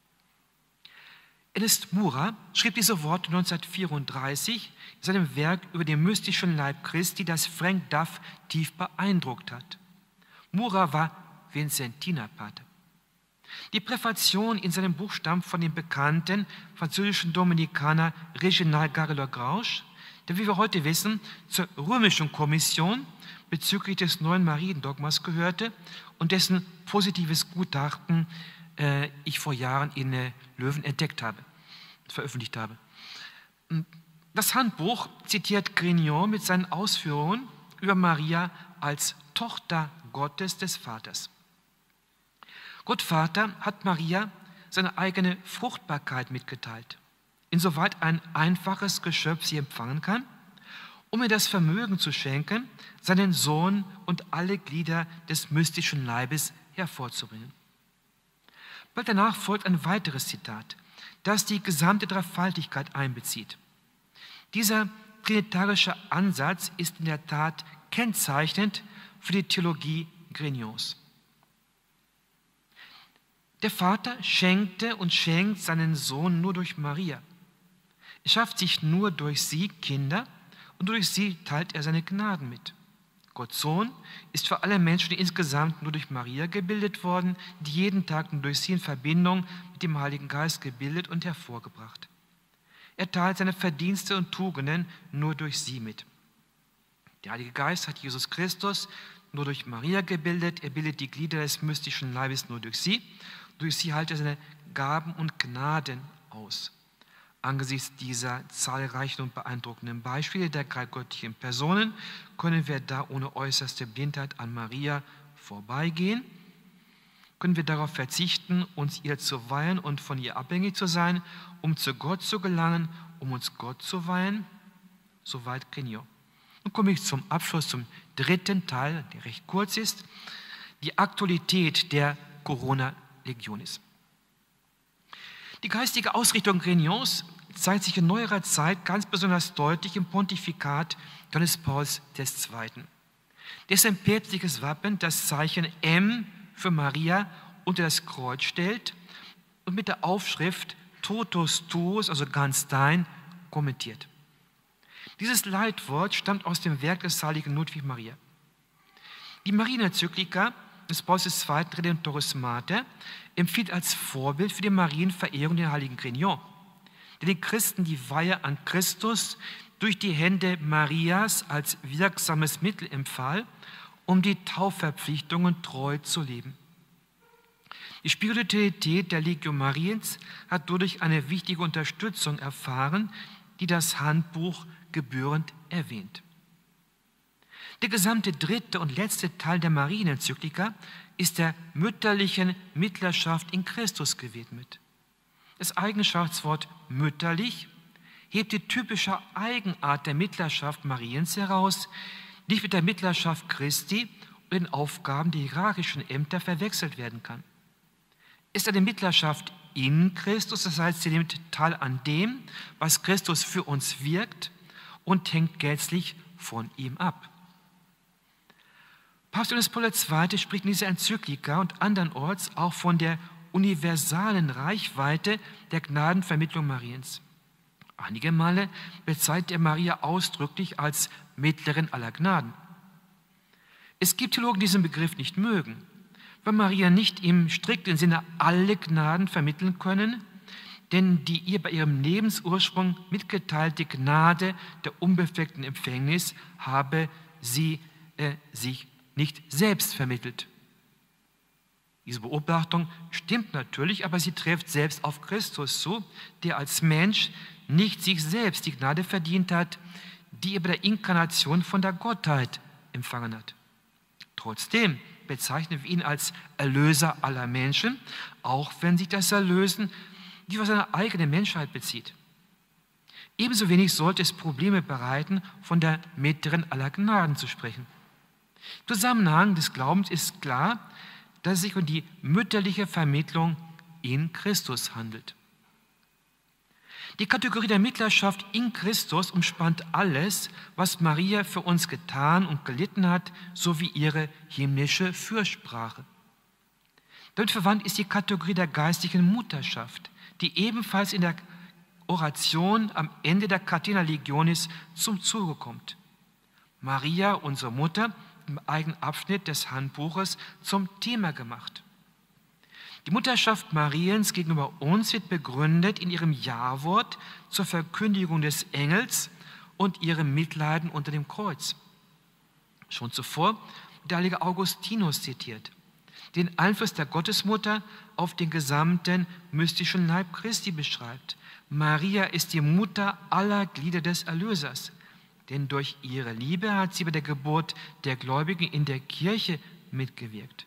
Ernest Mura schrieb diese Worte neunzehnhundertvierunddreißig in seinem Werk über den mystischen Leib Christi, das Frank Duff tief beeindruckt hat. Mura war Vinzentinerpater. Die Präfation in seinem Buch stammt von dem bekannten französischen Dominikaner Reginald Garreau-Lagrange, der, wie wir heute wissen, zur römischen Kommission bezüglich des neuen Mariendogmas gehörte und dessen positives Gutachten äh, ich vor Jahren in äh, Löwen entdeckt habe, veröffentlicht habe. Das Handbuch zitiert Grignon mit seinen Ausführungen über Maria als Tochter Gottes des Vaters. Gott Vater hat Maria seine eigene Fruchtbarkeit mitgeteilt, insoweit ein einfaches Geschöpf sie empfangen kann, um ihr das Vermögen zu schenken, seinen Sohn und alle Glieder des mystischen Leibes hervorzubringen. Bald danach folgt ein weiteres Zitat, das die gesamte Dreifaltigkeit einbezieht. Dieser trinitarische Ansatz ist in der Tat kennzeichnend für die Theologie Grignons. Der Vater schenkte und schenkt seinen Sohn nur durch Maria. Er schafft sich nur durch sie Kinder und durch sie teilt er seine Gnaden mit. Gottes Sohn ist für alle Menschen insgesamt nur durch Maria gebildet worden, die jeden Tag nur durch sie in Verbindung mit dem Heiligen Geist gebildet und hervorgebracht. Er teilt seine Verdienste und Tugenden nur durch sie mit. Der Heilige Geist hat Jesus Christus nur durch Maria gebildet, er bildet die Glieder des mystischen Leibes nur durch sie. Durch sie heilt er seine Gaben und Gnaden aus. Angesichts dieser zahlreichen und beeindruckenden Beispiele der drei göttlichen Personen können wir da ohne äußerste Blindheit an Maria vorbeigehen? Können wir darauf verzichten, uns ihr zu weihen und von ihr abhängig zu sein, um zu Gott zu gelangen, um uns Gott zu weihen? Soweit Grignon. Nun komme ich zum Abschluss, zum dritten Teil, der recht kurz ist, die Aktualität der Corona-Legionis. Die geistige Ausrichtung Grignons zeigt sich in neuerer Zeit ganz besonders deutlich im Pontifikat Johannes Pauls der Zweiten. Dessen päpstliches Wappen das Zeichen M für Maria unter das Kreuz stellt und mit der Aufschrift Totus tuus, also ganz dein, kommentiert. Dieses Leitwort stammt aus dem Werk des heiligen Ludwig Maria. Die Marienenzyklika des Pauls des Zweiten Redemptoris Mater empfiehlt als Vorbild für die Marienverehrung den heiligen Grignon, der den Christen die Weihe an Christus durch die Hände Marias als wirksames Mittel empfahl, um die Taufverpflichtungen treu zu leben. Die Spiritualität der Legio Mariens hat dadurch eine wichtige Unterstützung erfahren, die das Handbuch gebührend erwähnt. Der gesamte dritte und letzte Teil der Marienenzyklika ist der mütterlichen Mittlerschaft in Christus gewidmet. Das Eigenschaftswort mütterlich hebt die typische Eigenart der Mittlerschaft Mariens heraus, die nicht mit der Mittlerschaft Christi und den Aufgaben der hierarchischen Ämter verwechselt werden kann. Ist eine Mittlerschaft in Christus, das heißt, sie nimmt teil an dem, was Christus für uns wirkt und hängt gänzlich von ihm ab. Papst Johannes Paul der Zweite spricht in dieser Enzyklika und andernorts auch von der universalen Reichweite der Gnadenvermittlung Mariens. Einige Male bezeichnet er Maria ausdrücklich als Mittlerin aller Gnaden. Es gibt Theologen, die diesen Begriff nicht mögen, weil Maria nicht im strikten Sinne alle Gnaden vermitteln können, denn die ihr bei ihrem Lebensursprung mitgeteilte Gnade der unbefleckten Empfängnis habe sie äh, sich nicht selbst vermittelt. Diese Beobachtung stimmt natürlich, aber sie trifft selbst auf Christus zu, der als Mensch nicht sich selbst die Gnade verdient hat, die er bei der Inkarnation von der Gottheit empfangen hat. Trotzdem bezeichnen wir ihn als Erlöser aller Menschen, auch wenn sich das Erlösen nicht auf seine eigene Menschheit bezieht. Ebenso wenig sollte es Probleme bereiten, von der Mitterin aller Gnaden zu sprechen. Im Zusammenhang des Glaubens ist klar, dass es sich um die mütterliche Vermittlung in Christus handelt. Die Kategorie der Mittlerschaft in Christus umspannt alles, was Maria für uns getan und gelitten hat, sowie ihre himmlische Fürsprache. Damit verwandt ist die Kategorie der geistlichen Mutterschaft, die ebenfalls in der Oration am Ende der Catena Legionis zum Zuge kommt. Maria, unsere Mutter, im eigenen Abschnitt des Handbuches zum Thema gemacht. Die Mutterschaft Mariens gegenüber uns wird begründet in ihrem Ja-Wort zur Verkündigung des Engels und ihrem Mitleiden unter dem Kreuz. Schon zuvor wird der heilige Augustinus zitiert, den Einfluss der Gottesmutter auf den gesamten mystischen Leib Christi beschreibt. Maria ist die Mutter aller Glieder des Erlösers, denn durch ihre Liebe hat sie bei der Geburt der Gläubigen in der Kirche mitgewirkt.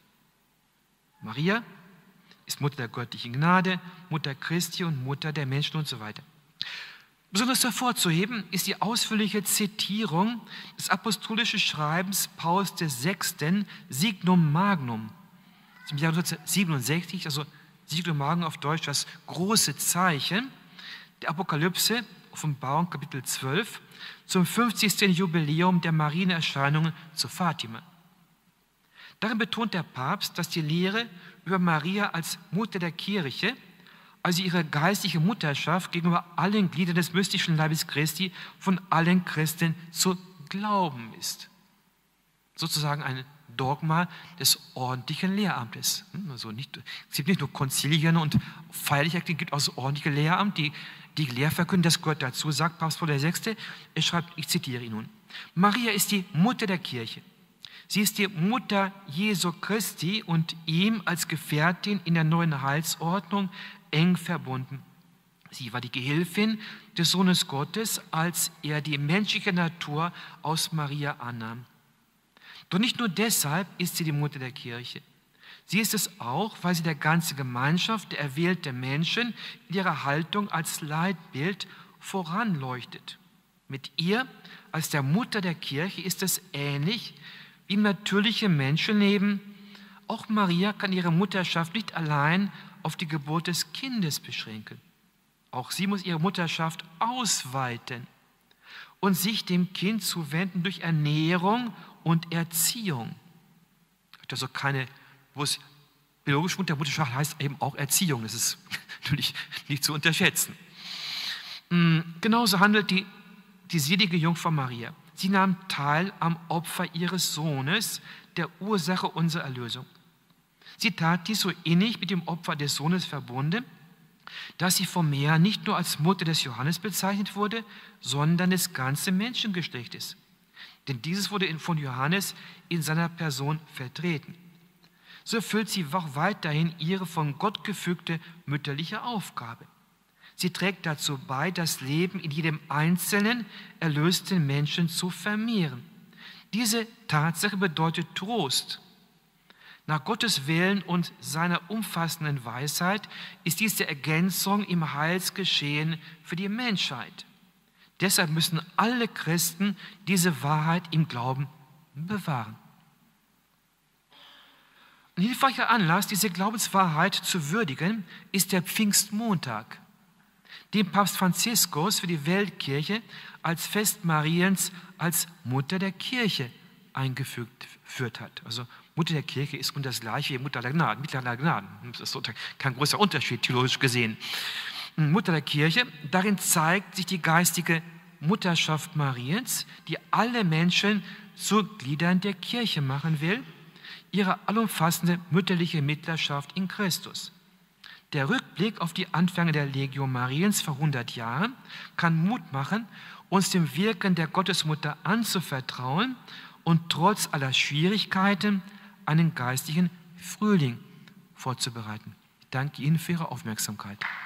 Maria ist Mutter der göttlichen Gnade, Mutter Christi und Mutter der Menschen und so weiter. Besonders hervorzuheben ist die ausführliche Zitierung des apostolischen Schreibens Pauls der Sechsten, Signum Magnum, im Jahr neunzehnhundertsiebenundsechzig, also Signum Magnum auf Deutsch das große Zeichen der Apokalypse, Offenbarung Kapitel zwölf, zum fünfzigsten Jubiläum der Marienerscheinungen zu Fatima. Darin betont der Papst, dass die Lehre über Maria als Mutter der Kirche, also ihre geistliche Mutterschaft gegenüber allen Gliedern des mystischen Leibes Christi, von allen Christen zu glauben ist. Sozusagen ein Dogma des ordentlichen Lehramtes. Also nicht, es gibt nicht nur Konzilien und Feierlichkeiten, es gibt auch das ordentliche Lehramt, die, die Lehrverkündung, das gehört dazu, sagt Papst Paul der Sechste. Er schreibt, ich zitiere ihn nun: Maria ist die Mutter der Kirche. Sie ist die Mutter Jesu Christi und ihm als Gefährtin in der neuen Heilsordnung eng verbunden. Sie war die Gehilfin des Sohnes Gottes, als er die menschliche Natur aus Maria annahm. Doch nicht nur deshalb ist sie die Mutter der Kirche. Sie ist es auch, weil sie der ganzen Gemeinschaft der erwählten Menschen in ihrer Haltung als Leitbild voranleuchtet. Mit ihr als der Mutter der Kirche ist es ähnlich wie im natürlichen Menschenleben. Auch Maria kann ihre Mutterschaft nicht allein auf die Geburt des Kindes beschränken. Auch sie muss ihre Mutterschaft ausweiten und sich dem Kind zuwenden durch Ernährung und Erziehung. Also keine, wo es biologische Mutter, Mutterschaft heißt eben auch Erziehung. Das ist natürlich nicht zu unterschätzen. Genauso handelt die, die selige Jungfrau Maria. Sie nahm teil am Opfer ihres Sohnes, der Ursache unserer Erlösung. Sie tat dies so innig mit dem Opfer des Sohnes verbunden, dass sie vom Meer nicht nur als Mutter des Johannes bezeichnet wurde, sondern des ganzen Menschengeschlechtes. Denn dieses wurde von Johannes in seiner Person vertreten. So erfüllt sie auch weiterhin ihre von Gott gefügte mütterliche Aufgabe. Sie trägt dazu bei, das Leben in jedem einzelnen erlösten Menschen zu vermehren. Diese Tatsache bedeutet Trost. Nach Gottes Willen und seiner umfassenden Weisheit ist dies die Ergänzung im Heilsgeschehen für die Menschheit. Deshalb müssen alle Christen diese Wahrheit im Glauben bewahren. Ein hilfreicher Anlass, diese Glaubenswahrheit zu würdigen, ist der Pfingstmontag, den Papst Franziskus für die Weltkirche als Fest Mariens als Mutter der Kirche eingeführt hat. Also Mutter der Kirche ist und das gleiche wie Mutter der Gnaden, Mutter der Gnaden. Das ist kein großer Unterschied, theologisch gesehen. Mutter der Kirche, darin zeigt sich die geistige Mutterschaft Mariens, die alle Menschen zu Gliedern der Kirche machen will, ihre allumfassende mütterliche Mittlerschaft in Christus. Der Rückblick auf die Anfänge der Legio Mariens vor hundert Jahren kann Mut machen, uns dem Wirken der Gottesmutter anzuvertrauen und trotz aller Schwierigkeiten einen geistlichen Frühling vorzubereiten. Ich danke Ihnen für Ihre Aufmerksamkeit.